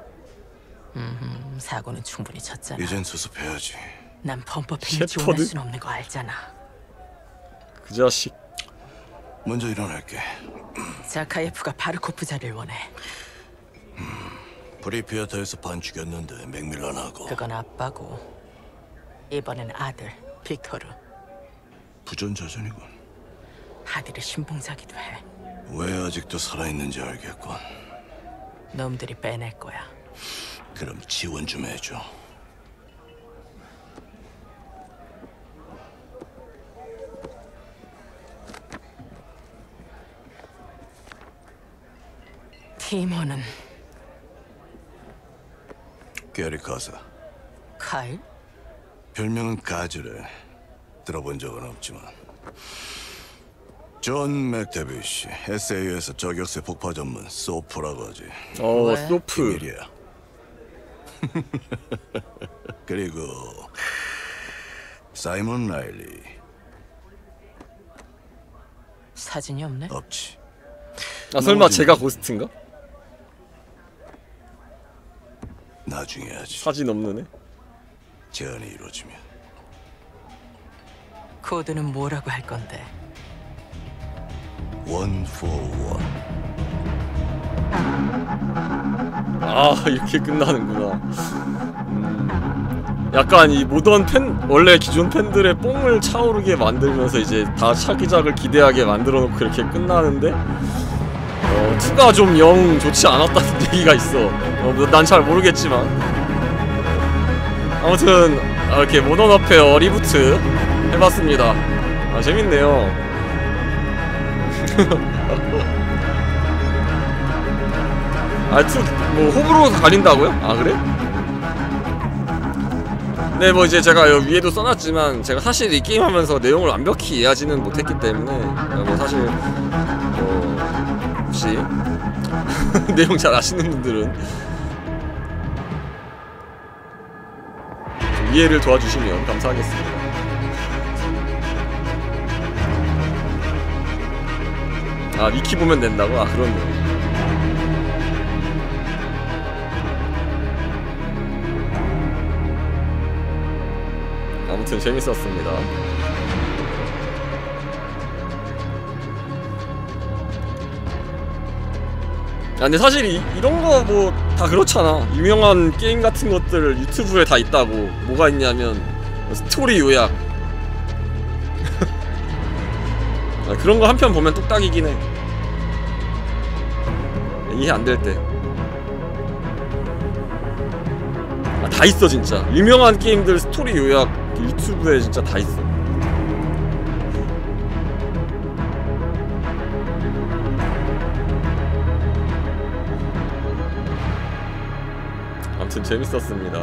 음, 사고는 충분히 쳤잖아. 이젠 수습해야지. 난 범법행위 셰퍼드? 지원할 순 없는 거 알잖아. 그 자식. 먼저 일어날게. 자카예프가 바르코프 자리를 원해. 프리피아타에서 반 죽였는데 맥밀런하고. 그건 아빠고 이번엔 아들 빅토르. 부전자전이군. 하디를 신봉자기도 해. 왜 아직도 살아있는지 알겠군. 놈들이 빼낼 거야. 그럼 지원 좀 해줘. 팀원은 게리 카사. 카일? 별명은 가즈래. 들어본 적은 없지만. 존 맥데비시. 에스에이에서 저격수 폭파 전문 소프라고 하지. 어, 왜? 소프. 비밀이야. 그리고 사이먼 라일리. 사진이 없네? 없지. 아 설마 제가 고스트인가? 나중에 하지. 사진 없는 애? 제안이 이루어지면. 코드는 뭐라고 할 건데? 원 포 원. 아 이렇게 끝나는구나. 음, 약간 이 모던 팬 원래 기존 팬들의 뽕을 차오르게 만들면서 이제 다 차기작을 기대하게 만들어놓고 이렇게 끝나는데 어, 투가 좀 영 좋지 않았다는 얘기가 있어. 어, 난 잘 모르겠지만 아무튼 아, 이렇게 모던 어페어 리부트 해봤습니다. 아 재밌네요. 아, 투, 뭐, 호불호 가린다고요? 아, 그래? 네, 뭐, 이제 제가 여기 위에도 써놨지만, 제가 사실 이 게임 하면서 내용을 완벽히 이해하지는 못했기 때문에, 뭐, 사실, 뭐, 혹시, 내용 잘 아시는 분들은, 좀 이해를 도와주시면 감사하겠습니다. 아, 위키 보면 된다고? 아, 그렇네요. 아무튼 재밌었습니다. 아 근데 사실 이, 이런 거 뭐 다 그렇잖아. 유명한 게임 같은 것들 유튜브에 다 있다고. 뭐가 있냐면 스토리 요약. 아, 그런 거 한 편 보면 뚝딱이긴 해. 이해 안 될 때. 아, 다 있어 진짜. 유명한 게임들 스토리 요약 유튜브에 진짜 다 있어. 아무튼 재밌었습니다.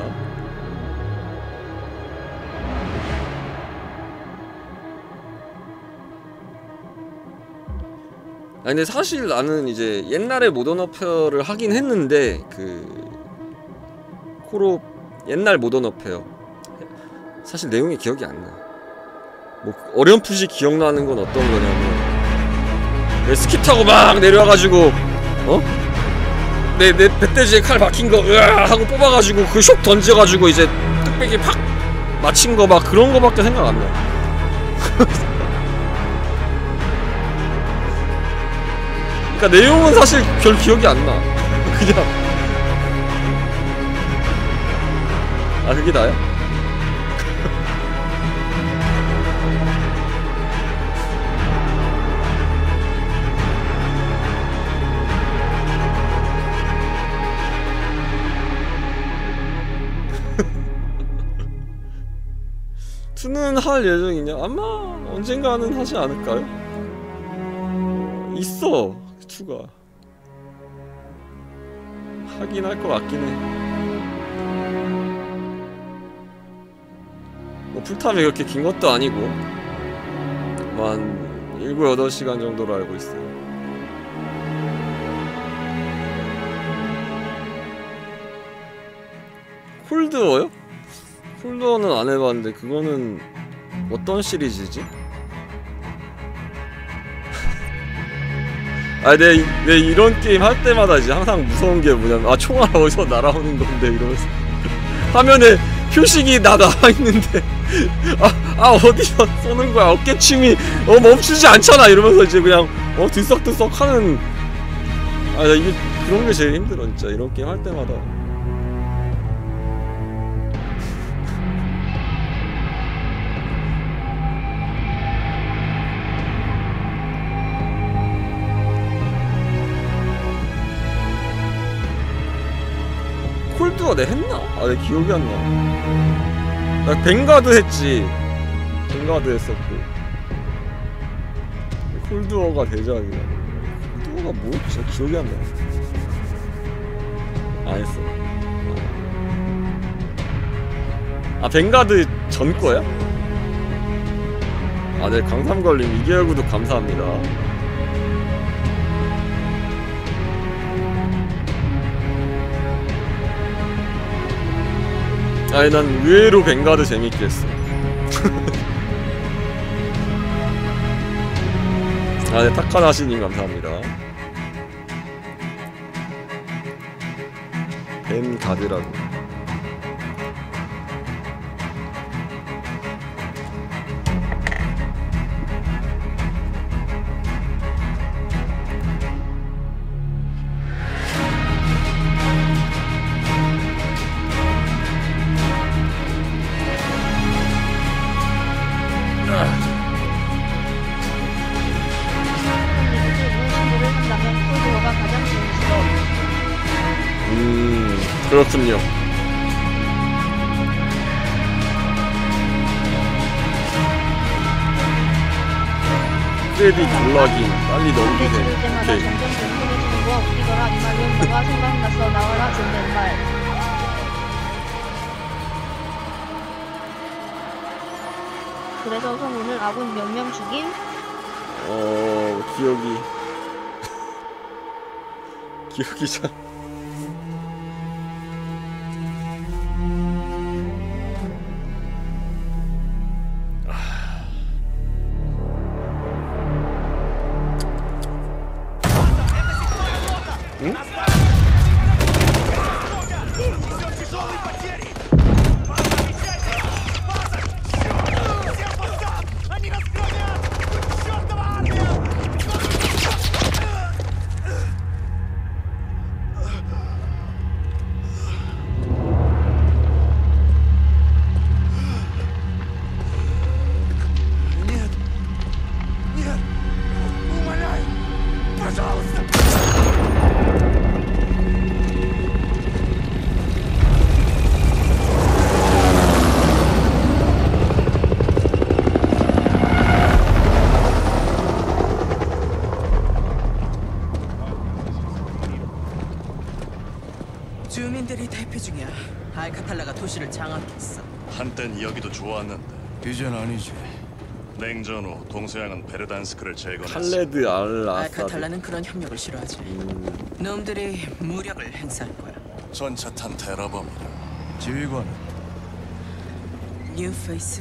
아 근데 사실 나는 이제 옛날에 모던 어페어를 하긴 했는데 그 콜옵 옛날 모던 어페어 사실 내용이 기억이 안 나. 뭐 어렴풋이 기억나는 건 어떤 거냐면 왜 스키 타고 막 내려와가지고 어? 내 내 뱃돼지에 칼 박힌 거 으아 하고 뽑아가지고 그 쇽 던져가지고 이제 뚝배기 팍 맞힌 거 막 그런 거밖에 생각 안 나. 그러니까 내용은 사실 별 기억이 안 나. 그냥 아 그게 나야? 투는 할 예정이냐? 아마 언젠가는 하지 않을까요? 있어 투가 하긴 할 것 같긴 해. 뭐 풀타임이 그렇게 긴 것도 아니고 한 일곱, 여덟 시간 정도로 알고 있어요. 콜드워요? 콜드워는 안 해봤는데 그거는 어떤 시리즈지? 아, 내, 내 이런 게임 할 때마다 이제 항상 무서운 게 뭐냐면 아 총알 어디서 날아오는 건데 이러면서 화면에 표식이 나 나와있는데 아, 아 어디서 쏘는 거야 어깨춤이 어 멈추지 않잖아 이러면서 이제 그냥 어 들썩들썩 하는 아 나 이게 그런 게 제일 힘들어 진짜 이런 게임 할 때마다. 콜드워 내 했나? 아, 내 기억이 안 나. 나 벵가드 했지. 벵가드 했었고. 콜드워가 대작이야. 콜드워가 뭐였지? 기억이 안 나. 안 했어. 아, 벵가드 전 거야? 아, 네, 강삼걸님 이 개월 구독 감사합니다. 아니 난 의외로 벵가드 재밌게 했어. 아 네 타카다시님 감사합니다. 벤가드라고. 그렇군요. 크레딧 블럭인 빨리 넘기세요. 오케이. 점점 궁금해지는 거 웃기더라. 이 말은 뭐가 생각났어. 나와라 존댓말. 그래서 성운을 아군 몇 명 죽임? 어 기억이 기억이 잘. 주민들이 대피 중이야. 알카탈라가 도시를 장악했어. 한땐 여기도 좋았는데 이젠 아니지. 냉전 후 동서양은 베르단스크를 제거했어. 칼레드 알 아사드. 알카탈라는 그런 협력을 싫어하지. 음. 놈들이 무력을 행사할 거야. 전차탄 테러범이다. 지휘관은? 뉴페이스.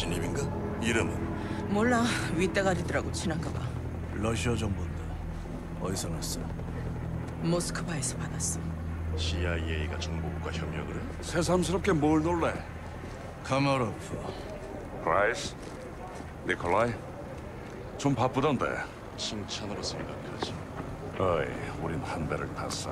신입인가? 이름은? 몰라. 윗대가리들하고 친한가 봐. 러시아 정부인데. 어디서 났어? 모스크바에서 받았어. 씨아이에이가 정보국과 협력을 해? 새삼스럽게 뭘 놀래? 카마로프. 라이스? 니콜라이? 좀 바쁘던데. 칭찬으로 생각하지. 어이, 우린 한 배를 탔어.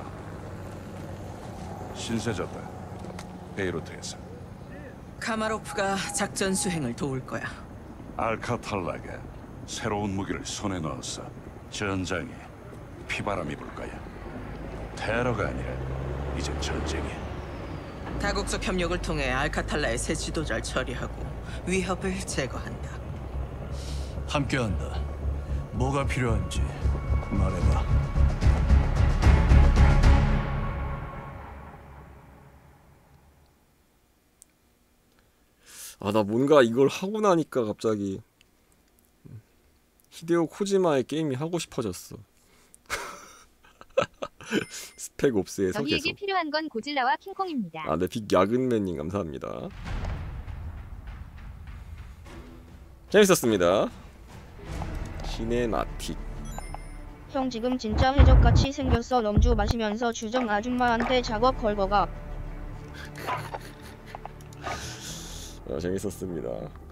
신세졌다. 베이루트에서. 카마로프가 작전 수행을 도울 거야. 알카탈락에 새로운 무기를 손에 넣었어. 전장에 피바람이 불 거야. 테러가 아니라 이제 전쟁이야. 다국적 협력을 통해 알카탈라의 새 지도자를 처리하고 위협을 제거한다. 함께한다. 뭐가 필요한지 말해봐. 아, 나 뭔가 이걸 하고 나니까 갑자기 히데오 코지마의 게임이 하고 싶어졌어. 스펙옵스에서 저희에게 계속. 필요한 건 고질라와 킹콩입니다. 아, 네, 빅 야근맨님 감사합니다. 재밌었습니다. 시네마틱. 형 지금 진짜 해적같이 생겼어. 넘주 마시면서 주정 아줌마한테 작업 걸거가. 아, 재밌었습니다.